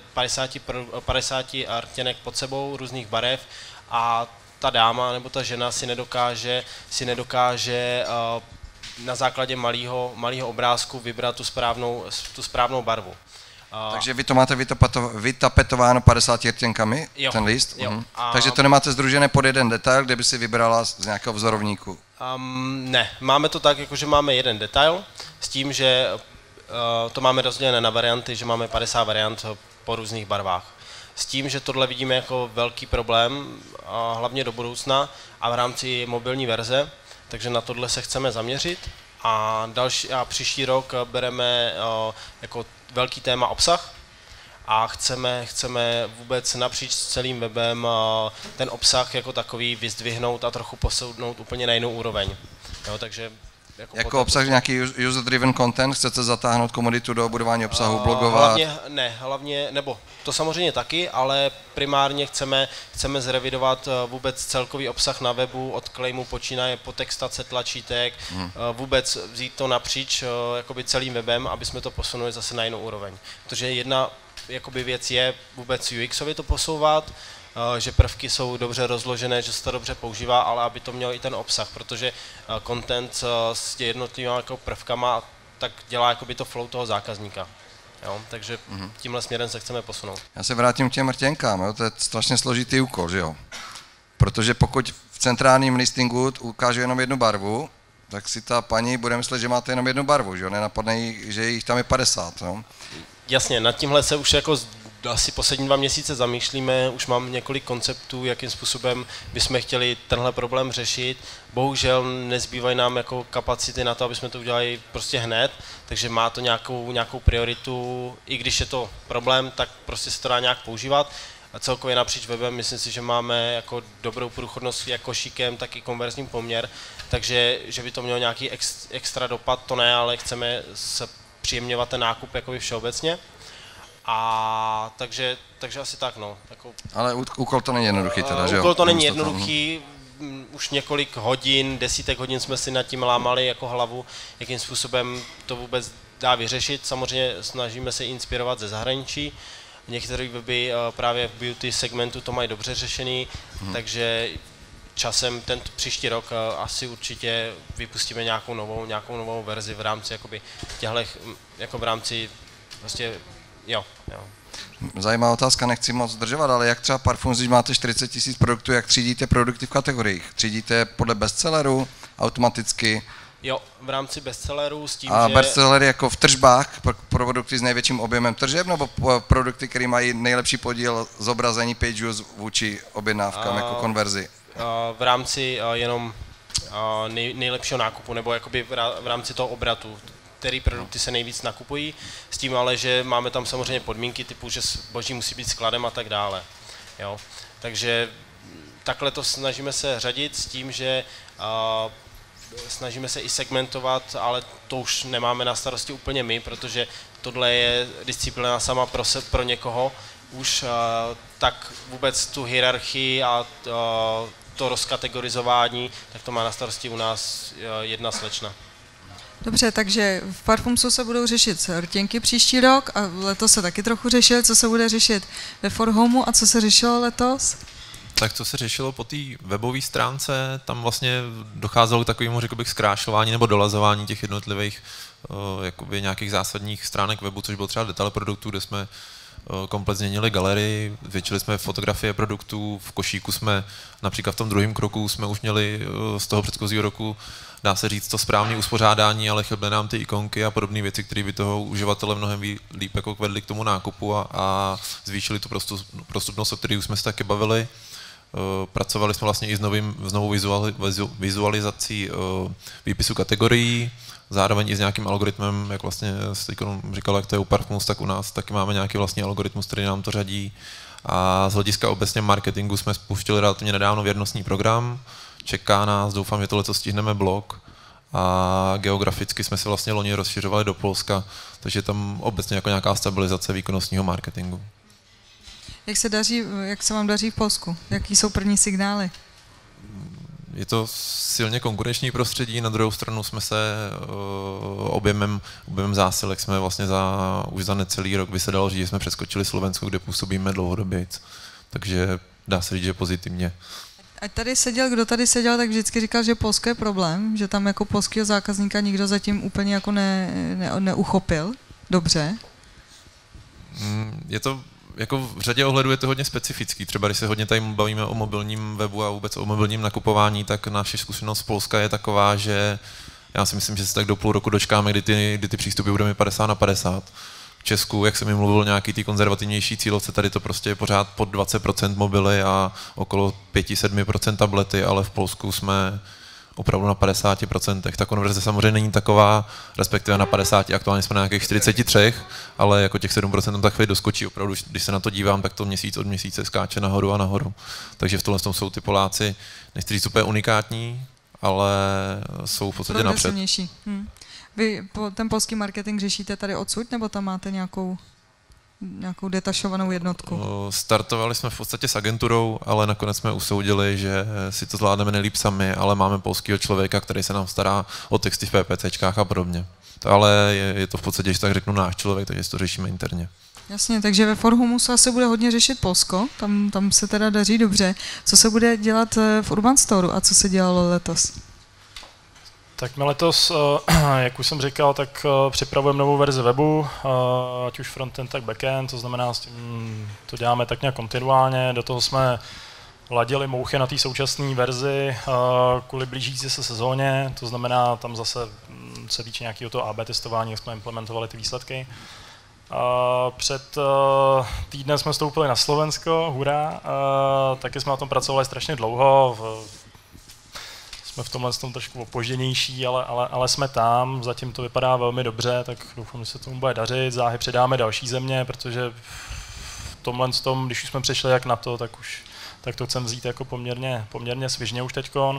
50 rtěnek pod sebou, různých barev, a ta dáma nebo ta žena si nedokáže na základě malého obrázku vybrat tu správnou barvu. Takže vy to máte vytapetováno 50 rtěnkami, ten list? Jo. Takže to nemáte sdružené pod jeden detail, kde by si vybrala z nějakého vzorovníku? Ne, máme to tak, jakože máme jeden detail, s tím, že to máme rozdělené na varianty, že máme 50 variant po různých barvách. S tím, že tohle vidíme jako velký problém, hlavně do budoucna a v rámci mobilní verze, takže na tohle se chceme zaměřit. A příští rok bereme jako velký téma obsah a chceme vůbec napříč celým webem ten obsah jako takový vyzdvihnout a trochu posunout úplně na jinou úroveň. Jo, takže jako obsah nějaký user-driven content, chcete zatáhnout komunitu do budování obsahu, blogovat? Hlavně, nebo to samozřejmě taky, ale primárně chceme zrevidovat vůbec celkový obsah na webu, od claimu počínaje po textace tlačítek, vůbec vzít to napříč jakoby celým webem, aby jsme to posunuli zase na jinou úroveň. Protože jedna jakoby věc je vůbec UXově to posouvat, že prvky jsou dobře rozložené, že se to dobře používá, ale aby to mělo i ten obsah, protože content s jednotlivými jako prvkama tak dělá jakoby to flow toho zákazníka. Jo? Takže tímhle směrem se chceme posunout. Já se vrátím k těm rtěnkám, jo? To je strašně složitý úkol, že jo? Protože pokud v centrálním listingu ukážu jenom jednu barvu, tak si ta paní bude myslet, že máte jenom jednu barvu, že jo? Nenapadne jí, že jich tam je 50, jo? Jasně, nad tímhle se už jako asi poslední 2 měsíce zamýšlíme, už mám několik konceptů, jakým způsobem bychom chtěli tenhle problém řešit. Bohužel nezbývají nám jako kapacity na to, aby jsme to udělali prostě hned, takže má to nějakou prioritu, i když je to problém, tak prostě se to dá nějak používat. A celkově napříč webem myslím si, že máme jako dobrou průchodnost jak košíkem, tak i konverzním poměr, takže že by to mělo nějaký extra dopad, to ne, ale chceme se příjemňovat ten nákup jakoby všeobecně. A takže asi tak, no. Ale úkol to není jednoduchý teda, že jo? Úkol to není jednoduchý, už několik hodin, desítek hodin jsme si nad tím lámali jako hlavu, jakým způsobem to vůbec dá vyřešit. Samozřejmě snažíme se inspirovat ze zahraničí, některé weby právě v beauty segmentu to mají dobře řešený, takže časem tento příští rok asi určitě vypustíme nějakou novou verzi v rámci jakoby jako v rámci prostě jo. Zajímavá otázka, nechci moc zdržovat, ale jak třeba Parfums, když máte 40 000 produktů, jak třídíte produkty v kategoriích? Třídíte podle bestsellerů automaticky? Jo, v rámci bestsellerů s tím, že... bestsellery jako v tržbách, produkty s největším objemem tržeb, nebo produkty, které mají nejlepší podíl zobrazení page views vůči objednávkám jako konverzi? V rámci jenom nejlepšího nákupu, nebo jakoby v rámci toho obratu. které produkty se nejvíc nakupují, s tím ale, že máme tam samozřejmě podmínky typu, že zboží musí být skladem a tak dále. Jo? Takže takhle to snažíme se řadit s tím, že snažíme se i segmentovat, ale to už nemáme na starosti úplně my, protože tohle je disciplína sama pro někoho. Už tak vůbec tu hierarchii a to rozkategorizování, tak to má na starosti u nás jedna slečna. Dobře, takže v Parfumsu se budou řešit rtěnky příští rok a letos se taky trochu řešil, co se bude řešit ve For Homeu a co se řešilo letos? Tak co se řešilo po té webové stránce, tam vlastně docházelo k takovému, řekl bych, zkrášlování nebo dolazování těch jednotlivých jakoby nějakých zásadních stránek webu, což byl třeba detail produktů, kde jsme komplet změnili galerii, zvětšili jsme fotografie produktů, v košíku jsme, například v tom druhém kroku jsme už měli z toho předchozího roku, dá se říct, to správné uspořádání, ale chyběly nám ty ikonky a podobné věci, které by toho uživatele mnohem líp jako vedly k tomu nákupu a zvýšili tu prostupnost, o které už jsme se taky bavili. Pracovali jsme vlastně i s novou vizualizací výpisu kategorií, zároveň i s nějakým algoritmem, jak vlastně říkal, jak to je u Parfumsu, tak u nás taky máme nějaký vlastní algoritmus, který nám to řadí. A z hlediska obecně marketingu jsme spustili relativně nedávno věrnostní program, čeká nás, doufám, že tohle stihneme blog a geograficky jsme se vlastně loni rozšiřovali do Polska, takže tam obecně jako nějaká stabilizace výkonnostního marketingu. Jak se vám daří v Polsku? Jaký jsou první signály? Je to silně konkurenční prostředí, na druhou stranu jsme se objemem zásilek jsme vlastně už za necelý rok by se dalo říct, že jsme přeskočili Slovensko, kde působíme dlouhodobě, takže dá se říct, že pozitivně. Ať tady seděl, kdo tady seděl, tak vždycky říkal, že Polsko je problém, že tam jako polského zákazníka nikdo zatím úplně jako neuchopil. Dobře. Je to jako v řadě ohledů je to hodně specifický. Třeba když se hodně tady bavíme o mobilním webu a vůbec o mobilním nakupování, tak naše zkušenost z Polska je taková, že já si myslím, že se tak do půl roku dočkáme, kdy ty přístupy budeme 50/50. V Česku, jak jsem mi mluvil, nějaký ty konzervativnější cílovce, tady to prostě je pořád pod 20% mobily a okolo 5-7% tablety, ale v Polsku jsme opravdu na 50%. Ta konverze samozřejmě není taková, respektive na 50, aktuálně jsme na nějakých 43, ale jako těch 7% tam tak chvíli doskočí opravdu, když se na to dívám, tak to měsíc od měsíce skáče nahoru a nahoru. Takže v tomhle tom jsou ty Poláci, nechci říct úplně unikátní, ale jsou v podstatě napřed. Vy ten polský marketing řešíte tady odsud, nebo tam máte nějakou detašovanou jednotku? Startovali jsme v podstatě s agenturou, ale nakonec jsme usoudili, že si to zvládneme nejlíp sami, ale máme polského člověka, který se nám stará o texty v PPCčkách a podobně. Ale je to v podstatě, že tak řeknu, náš člověk, takže si to řešíme interně. Jasně, takže ve For Homeu se asi bude hodně řešit Polsko, tam se teda daří dobře. Co se bude dělat v Urban Storeu a co se dělalo letos? Tak my letos, jak už jsem říkal, tak připravujeme novou verzi webu, ať už frontend, tak backend, to znamená, s tím to děláme tak nějak kontinuálně, do toho jsme ladili mouchy na té současné verzi kvůli blížící se sezóně, to znamená, tam zase se týče nějakého toho AB testování, jak jsme implementovali ty výsledky. Před týdnem jsme vstoupili na Slovensko, hurá, taky jsme na tom pracovali strašně dlouho, jsme v tomhle trošku opožděnější, ale jsme tam, zatím to vypadá velmi dobře, tak doufám, že se tomu bude dařit, záhy přidáme další země, protože v tomhle když už jsme přišli jak na to, tak to chceme vzít jako poměrně svižně už teďkon.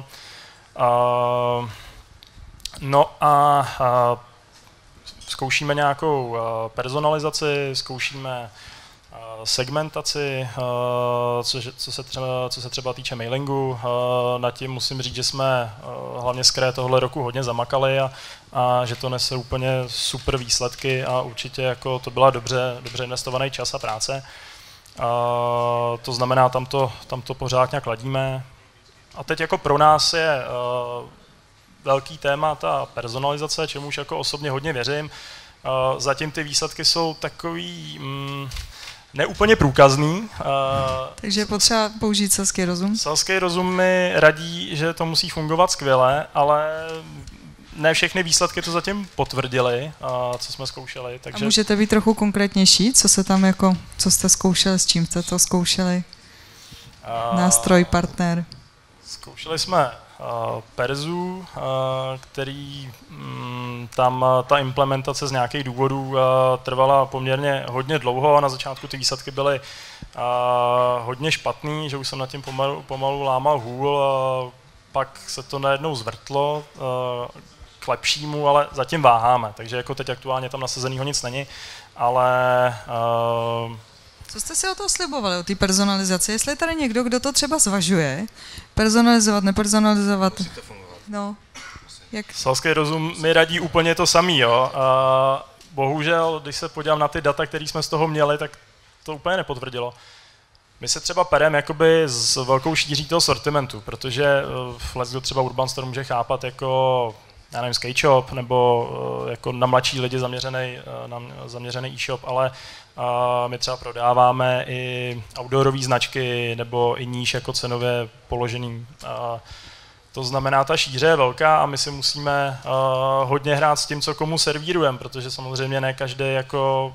No a zkoušíme nějakou personalizaci, zkoušíme segmentaci, co se třeba týče mailingu. Nad tím musím říct, že jsme hlavně z kraje tohle roku hodně zamakali a že to nese úplně super výsledky a určitě jako to byla dobře investovaný čas a práce. To znamená, tam to pořád nějak ladíme. A teď jako pro nás je velký téma ta personalizace, čemuž jako osobně hodně věřím. Zatím ty výsledky jsou takový neúplně průkazný. Takže je potřeba použít selský rozum? Selský rozum mi radí, že to musí fungovat skvěle, ale ne všechny výsledky to zatím potvrdily, co jsme zkoušeli. Takže... A můžete být trochu konkrétnější, co jste zkoušeli, s čím jste to zkoušeli? Nástroj, partner? Zkoušeli jsme Perzu, který tam ta implementace z nějakých důvodů trvala poměrně hodně dlouho. Na začátku ty výsledky byly hodně špatný, že už jsem nad tím pomalu lámal hůl, pak se to najednou zvrtlo k lepšímu, ale zatím váháme, takže jako teď aktuálně tam nasazenýho nic není, ale... Co jste si o to slibovali, o té personalizaci? Jestli je tady někdo, kdo to třeba zvažuje, personalizovat, nepersonalizovat? Musí to fungovat. No. Jak? Selský rozum mi radí úplně to samý, jo. Bohužel, když se podívám na ty data, které jsme z toho měli, tak to úplně nepotvrdilo. My se třeba pereme jakoby s velkou šíří toho sortimentu, protože kdo třeba Urban Store může chápat jako, já nevím, skate shop, nebo jako na mladší lidi zaměřený e-shop, ale my třeba prodáváme i outdoorové značky, nebo i níž jako cenově položený. To znamená, ta šíře je velká a my si musíme hodně hrát s tím, co komu servírujeme, protože samozřejmě ne každý jako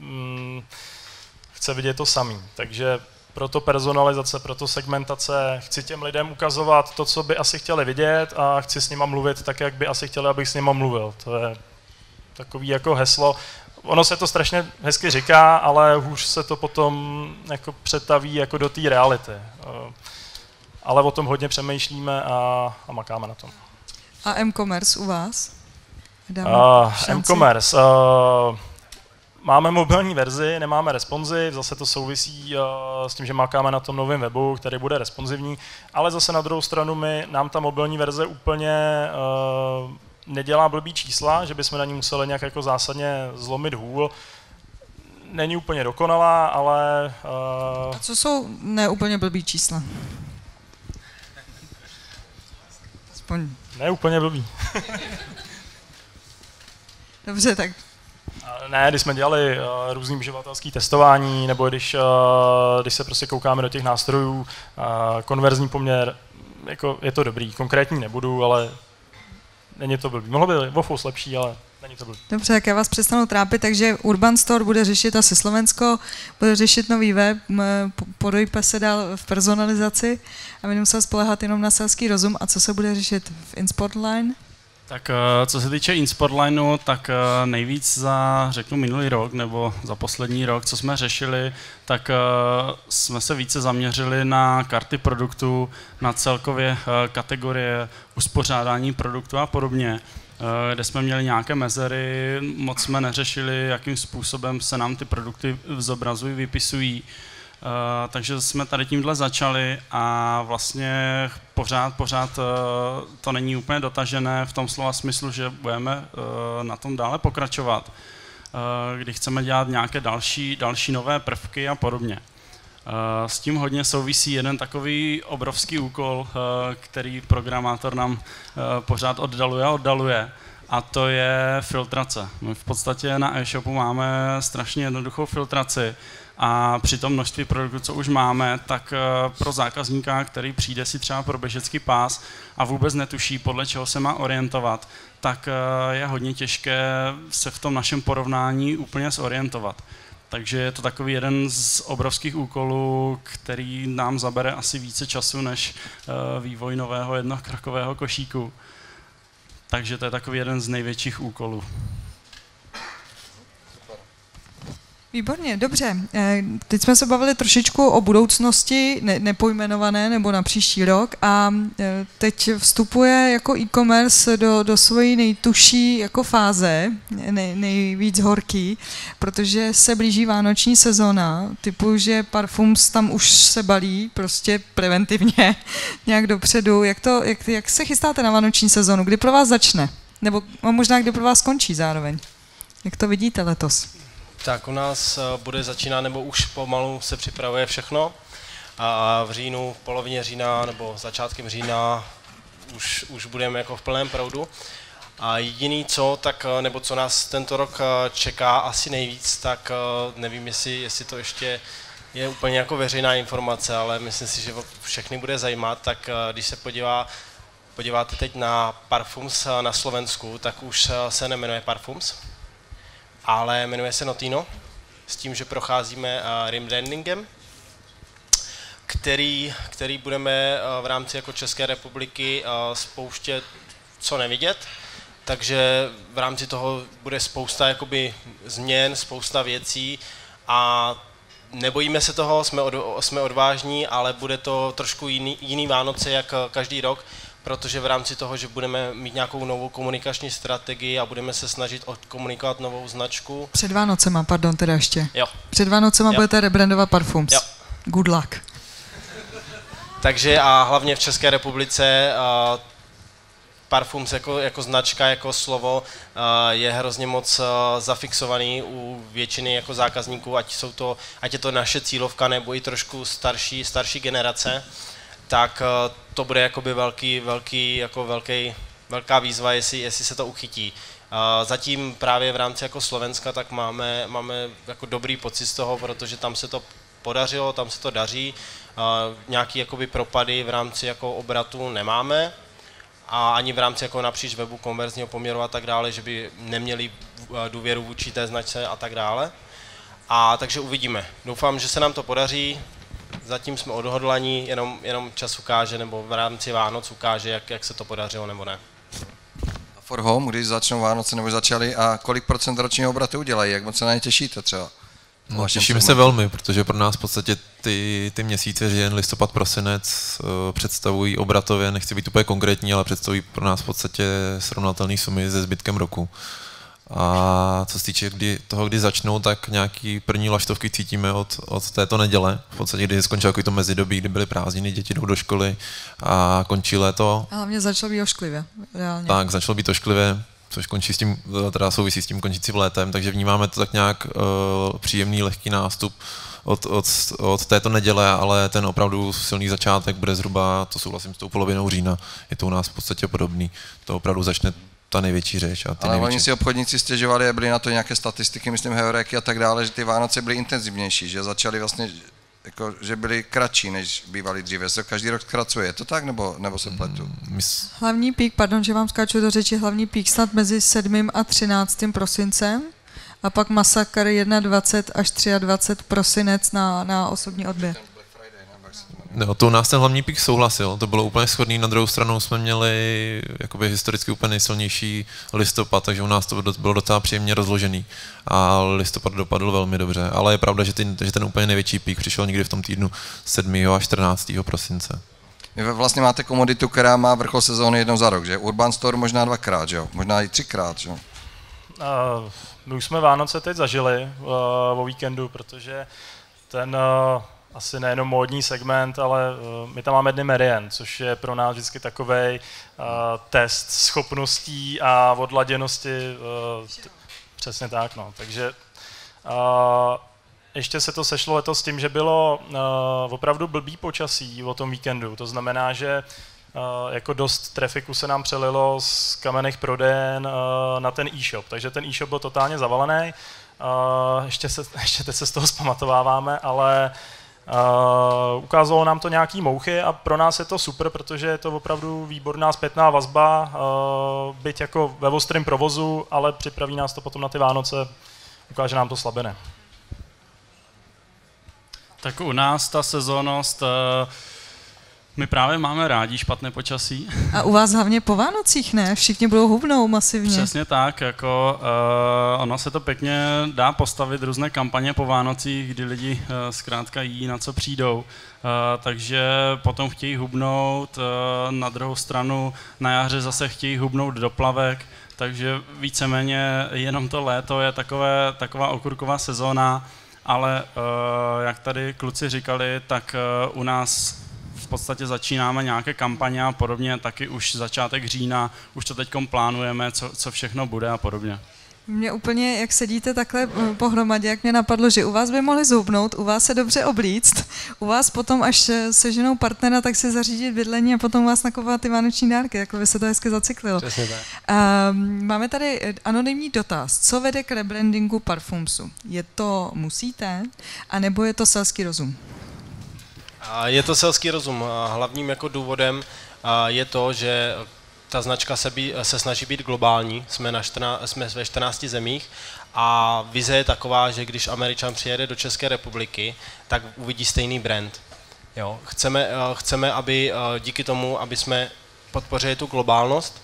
chce vidět to samý. Takže proto personalizace, proto segmentace, chci těm lidem ukazovat to, co by asi chtěli vidět a chci s nima mluvit tak, jak by asi chtěli, abych s nima mluvil. To je takový jako heslo. Ono se to strašně hezky říká, ale hůř se to potom jako přetaví jako do té reality. Ale o tom hodně přemýšlíme a makáme na tom. A m-commerce u vás? M-commerce. Máme mobilní verzi, nemáme responsive, zase to souvisí s tím, že makáme na tom novém webu, který bude responsivní, ale zase na druhou stranu nám ta mobilní verze úplně nedělá blbý čísla, že bychom na ní museli nějak jako zásadně zlomit hůl. Není úplně dokonalá, ale... A co jsou neúplně blbý čísla? Aspoň... Ne úplně blbý. Dobře, tak... Ne, když jsme dělali různý uživatelský testování, nebo když se prostě koukáme do těch nástrojů, konverzní poměr, jako je to dobrý. Konkrétní nebudu, ale není to blbý. Mohlo by Wofus lepší, ale není to blbý. Dobře, tak já vás přestanu trápit, takže Urban Store bude řešit asi Slovensko, bude řešit nový web, podojpe se dál v personalizaci a my nemusel spoléhat jenom na selský rozum. A co se bude řešit v InSportline? Tak co se týče InSportlineu, tak nejvíc za, řeknu, minulý rok nebo za poslední rok, co jsme řešili, tak jsme se více zaměřili na karty produktů, na celkově kategorie uspořádání produktu a podobně, kde jsme měli nějaké mezery, moc jsme neřešili, jakým způsobem se nám ty produkty zobrazují, vypisují. Takže jsme tady tímhle začali a vlastně pořád to není úplně dotažené v tom slova smyslu, že budeme na tom dále pokračovat, kdy chceme dělat nějaké další nové prvky a podobně. S tím hodně souvisí jeden takový obrovský úkol, který programátor nám pořád oddaluje, a to je filtrace. My v podstatě na e-shopu máme strašně jednoduchou filtraci, a při tom množství produktů, co už máme, tak pro zákazníka, který přijde si třeba pro běžecký pás a vůbec netuší, podle čeho se má orientovat, tak je hodně těžké se v tom našem porovnání úplně zorientovat. Takže je to takový jeden z obrovských úkolů, který nám zabere asi více času než vývoj nového jednokrokového košíku. Takže to je takový jeden z největších úkolů. Výborně, dobře. Teď jsme se bavili trošičku o budoucnosti nepojmenované nebo na příští rok a teď vstupuje jako e-commerce do svojí nejtužší jako fáze, nejvíc horký, protože se blíží vánoční sezóna, typu, že Parfums tam už se balí prostě preventivně nějak dopředu. Jak se chystáte na vánoční sezónu? Kdy pro vás začne? Nebo možná kdy pro vás skončí zároveň? Jak to vidíte letos? Tak u nás bude začínat, nebo už pomalu se připravuje všechno. A v říjnu, v polovině října nebo začátkem října už budeme jako v plném proudu. A jediný co, tak, nebo co nás tento rok čeká asi nejvíc, tak nevím, jestli to ještě je úplně jako veřejná informace, ale myslím si, že všechny bude zajímat, tak když se podíváte teď na Parfums na Slovensku, tak už se nemenuje Parfums, ale jmenuje se Notino, s tím, že procházíme rebrandingem, který budeme v rámci jako České republiky spouštět co nevidět. Takže v rámci toho bude spousta jakoby změn, spousta věcí a nebojíme se toho, jsme odvážní, ale bude to trošku jiný Vánoce jak každý rok, protože v rámci toho, že budeme mít nějakou novou komunikační strategii a budeme se snažit komunikovat novou značku. Před Vánocema, pardon, teda ještě. Jo. Před Vánocema budete rebrandovat Parfums. Jo. Good luck. Takže a hlavně v České republice Parfums jako značka, jako slovo je hrozně moc zafixovaný u většiny jako zákazníků, ať je to naše cílovka nebo i trošku starší generace, tak to bude jakoby velká výzva, jestli se to uchytí. Zatím právě v rámci jako Slovenska tak máme jako dobrý pocit z toho, protože tam se to podařilo, tam se to daří, nějaký jakoby propady v rámci jako obratu nemáme, a ani v rámci jako napříč webu konverzního poměru a tak dále, že by neměli důvěru vůči té značce a tak dále. A takže uvidíme. Doufám, že se nám to podaří. Zatím jsme odhodlaní, jenom čas ukáže, nebo v rámci Vánoc ukáže, jak se to podařilo nebo ne. A for home, když začnou Vánoce nebo začaly a kolik procent ročního obratu udělají? Jak moc se na ně těšíte třeba? No, těšíme se velmi, protože pro nás v podstatě ty měsíce, říjen, listopad, prosinec představují obratově, nechci být úplně konkrétní, ale představují pro nás v podstatě srovnatelné sumy se zbytkem roku. A co se týče kdy začnou, tak nějaký první laštovky cítíme od této neděle, v podstatě kdy skončilo to mezidobí, kdy byly prázdniny, děti jdou do školy a končí léto. A hlavně začalo být ošklivě, reálně. Tak, začalo být ošklivě, což končí s tím, teda souvisí s tím končícím létem, takže vnímáme to tak nějak příjemný, lehký nástup od této neděle, ale ten opravdu silný začátek bude zhruba, to souhlasím s tou polovinou října, je to u nás v podstatě podobný, to opravdu začne ta největší řeč. Ale oni si obchodníci stěžovali a byly na to nějaké statistiky, myslím Heuréky a tak dále, že ty Vánoce byly intenzivnější, že začaly vlastně, jako, že byly kratší, než bývaly dříve. Se každý rok zkracuje, je to tak, nebo se pletu? Hlavní pík, pardon, že vám skáču do řeči, hlavní pík snad mezi 7. a 13. prosincem a pak masakr 21 až 23 prosinec na osobní odběr. No, to u nás ten hlavní pík souhlasil, to bylo úplně shodný, na druhou stranu jsme měli jakoby historicky úplně nejsilnější listopad, takže u nás to bylo docela příjemně rozložený a listopad dopadl velmi dobře, ale je pravda, že ten úplně největší pík přišel někdy v tom týdnu 7. a 14. prosince. Vy vlastně máte komoditu, která má vrchol sezóny jednou za rok, že? Urban Store možná 2krát, že jo? Možná i 3krát, že jo? My už jsme Vánoce teď zažili o víkendu, protože ten asi nejenom módní segment, ale my tam máme Dny Merian, což je pro nás vždycky takovej test schopností a odladěnosti. Přesně tak, no. Takže ještě se to sešlo letos s tím, že bylo opravdu blbý počasí o tom víkendu. To znamená, že jako dost trafiku se nám přelilo z kamenných prodejen na ten e-shop. Takže ten e-shop byl totálně zavalený. Ještě teď se z toho zpamatováváme, ale ukázalo nám to nějaký mouchy a pro nás je to super, protože je to opravdu výborná zpětná vazba, byť jako ve ostrém provozu, ale připraví nás to potom na ty Vánoce, ukáže nám to slabiny. Tak u nás ta sezónnost, my právě máme rádi špatné počasí. A u vás hlavně po Vánocích, ne? Všichni budou hubnou masivně. Přesně tak, jako ono se to pěkně dá postavit různé kampaně po Vánocích, kdy lidi zkrátka jí, na co přijdou. Takže potom chtějí hubnout, na druhou stranu na jaře zase chtějí hubnout do plavek, takže víceméně jenom to léto je taková okurková sezóna, ale jak tady kluci říkali, tak u nás v podstatě začínáme nějaké kampaně a podobně, taky už začátek října, už to teďkom plánujeme, co všechno bude a podobně. Mě úplně, jak sedíte takhle pohromadě, jak mě napadlo, že u vás by mohli zhubnout, u vás se dobře oblíct, u vás potom, až se ženou partnera, tak si zařídit bydlení a potom u vás nakupovat ty vánoční dárky, jako by se to hezky zacyklilo. Přesně tak. Máme tady anonymní dotaz. Co vede k rebrandingu Parfumsu? Je to musíte, anebo je to selský rozum? Je to selský rozum. Hlavním jako důvodem je to, že ta značka se snaží být globální, jsme ve 14 zemích a vize je taková, že když Američan přijede do České republiky, tak uvidí stejný brand. Jo, chceme, aby díky tomu, aby jsme podpořili tu globálnost.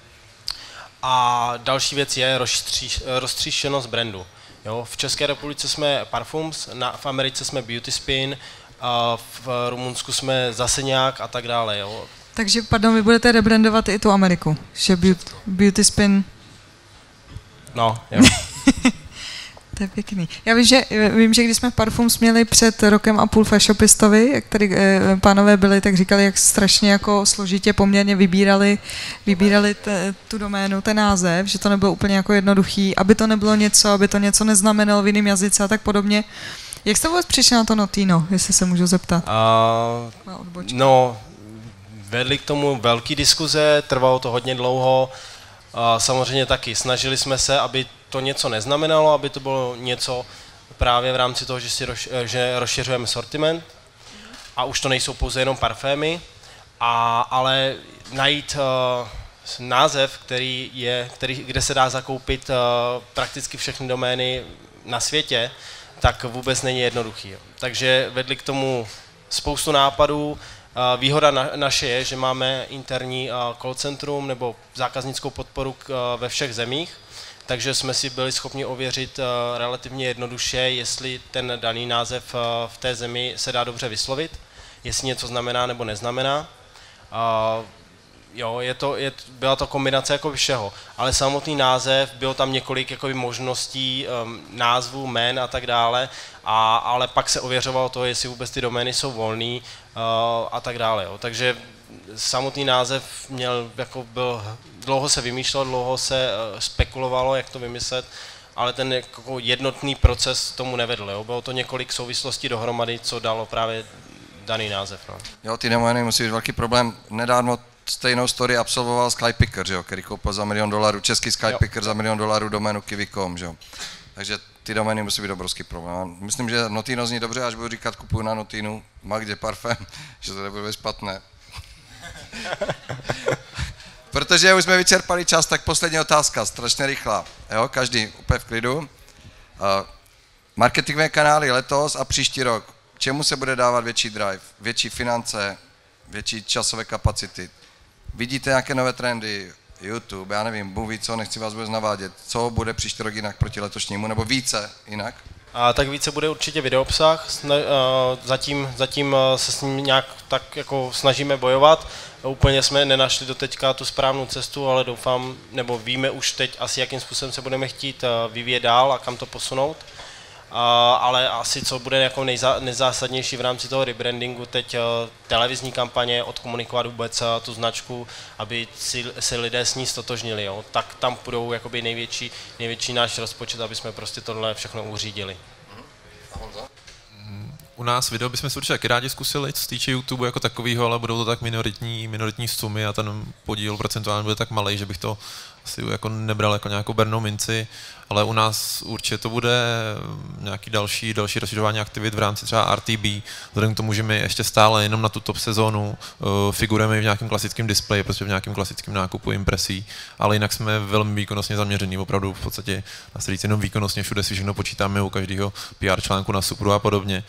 A další věc je roztříštěnost brandu. Jo, v České republice jsme Parfums, v Americe jsme Beauty Spin, v Rumunsku jsme zase nějak a tak dále. Jo. Takže, pardon, vy budete rebrandovat i tu Ameriku, že Beauty Spin... No, jo. To je pěkný. Já vím, že když jsme Parfums měli před rokem a půl Fashopistovi, jak tady pánové byli, tak říkali, jak strašně jako složitě poměrně vybírali tu doménu, ten název, že to nebylo úplně jako jednoduchý, aby to nebylo něco, aby to něco neznamenalo v jiném jazyce a tak podobně. Jak jste vůbec přišli na to Notino, jestli se můžu zeptat? No, vedli k tomu velký diskuze, trvalo to hodně dlouho, samozřejmě taky snažili jsme se, aby to něco neznamenalo, aby to bylo něco právě v rámci toho, že rozšiřujeme sortiment a už to nejsou pouze jenom parfémy, ale najít název, kde se dá zakoupit prakticky všechny domény na světě, tak vůbec není jednoduchý. Takže vedli k tomu spoustu nápadů. Výhoda naše je, že máme interní call centrum nebo zákaznickou podporu ve všech zemích, takže jsme si byli schopni ověřit relativně jednoduše, jestli ten daný název v té zemi se dá dobře vyslovit, jestli něco znamená nebo neznamená. Jo, byla to kombinace jako všeho, ale samotný název, bylo tam několik jakoby možností názvů, jmen a tak dále, ale pak se ověřovalo to, jestli vůbec ty domény jsou volný a tak dále. Jo. Takže samotný název dlouho se vymýšlelo, dlouho se spekulovalo, jak to vymyslet, ale ten jako jednotný proces tomu nevedl. Jo. Bylo to několik souvislostí dohromady, co dalo právě daný název. No. Jo, ty domény musí být velký problém. Nedávno stejnou story absolvoval Skypicker, že jo, který koupil za $1 milion, český Skypicker za $1 milion doménu kiwi.com, že jo. Takže ty domény musí být obrovský problém. Myslím, že Notino zní dobře, až budu říkat kupuju na Notinu, Magdě parfém, že to nebude špatné. Protože už jsme vyčerpali čas, tak poslední otázka, strašně rychlá. Jo, každý úplně v klidu. Marketingové kanály letos a příští rok. Čemu se bude dávat větší drive? Větší finance, větší časové kapacity? Vidíte nějaké nové trendy? YouTube, já nevím, Bůh co, nechci vás vůbec navádět. Co bude příští rok jinak proti letošnímu, nebo více jinak? Tak více bude určitě videoobsah, zatím se s ním nějak tak jako snažíme bojovat. Úplně jsme nenašli do teďka tu správnou cestu, ale doufám, nebo víme už teď asi, jakým způsobem se budeme chtít vyvíjet dál a kam to posunout. Ale asi co bude jako nejzásadnější v rámci toho rebrandingu teď televizní kampaně, odkomunikovat vůbec tu značku, aby si lidé s ní stotožnili, jo. Tak tam půjdou jakoby největší náš rozpočet, aby jsme prostě tohle všechno uřídili. U nás video bychom si určitě taky rádi zkusili, co se týče YouTube jako takového, ale budou to tak minoritní sumy a ten podíl procentuálně bude tak malý, že bych to asi jako nebral jako nějakou bernou minci, ale u nás určitě to bude nějaký další rozšiřování aktivit v rámci třeba RTB, vzhledem k tomu, že my ještě stále jenom na tu top sezónu figurujeme v nějakém klasickém displeji, prostě v nějakém klasickém nákupu impresí, ale jinak jsme velmi výkonnostně zaměření, opravdu v podstatě na se říct jenom výkonnostně, všude si všechno počítáme u každého PR článku na Supru a podobně,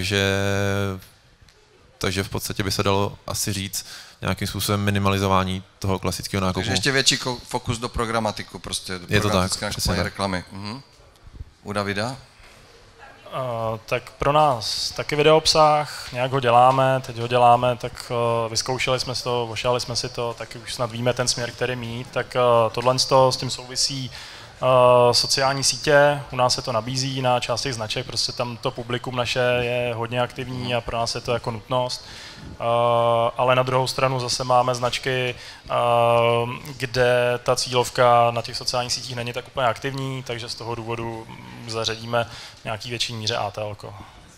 takže v podstatě by se dalo asi říct nějakým způsobem minimalizování toho klasického nákupu. Takže ještě větší fokus do programatiku, prostě do je to tak, reklamy. U Davida? Tak pro nás taky videoobsah, nějak ho děláme, teď ho děláme, tak vyzkoušeli jsme si to, ošali jsme si to, taky už snad víme ten směr, který mít, tak tohle s tím souvisí sociální sítě, u nás se to nabízí na část těch značek, prostě tam to publikum naše je hodně aktivní a pro nás je to jako nutnost. Ale na druhou stranu zase máme značky, kde ta cílovka na těch sociálních sítích není tak úplně aktivní, takže z toho důvodu zařadíme v nějaký větší míře ATL-ko.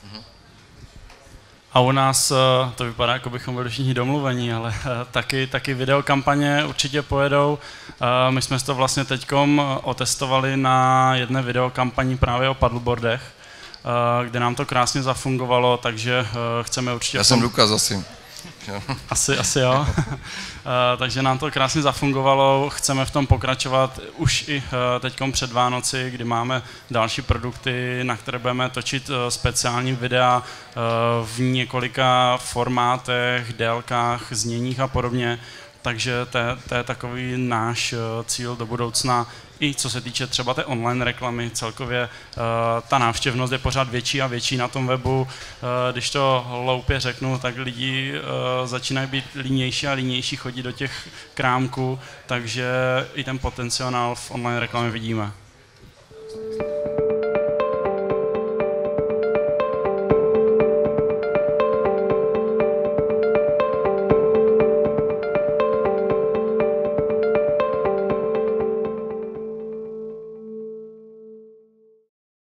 A u nás to vypadá, jako bychom byli všichni domluvení, ale taky videokampaně určitě pojedou. My jsme to vlastně teďkom otestovali na jedné videokampani právě o paddleboardech, kde nám to krásně zafungovalo, takže chceme určitě... Já jsem důkaz asi. Asi jo. Takže nám to krásně zafungovalo, chceme v tom pokračovat už i teďkom před Vánoci, kdy máme další produkty, na které budeme točit speciální videa v několika formátech, délkách, zněních a podobně. Takže to je takový náš cíl do budoucna. I co se týče třeba té online reklamy, celkově ta návštěvnost je pořád větší a větší na tom webu. Když to hloupě řeknu, tak lidi začínají být línější a línější chodit do těch krámků, takže i ten potenciál v online reklamě vidíme.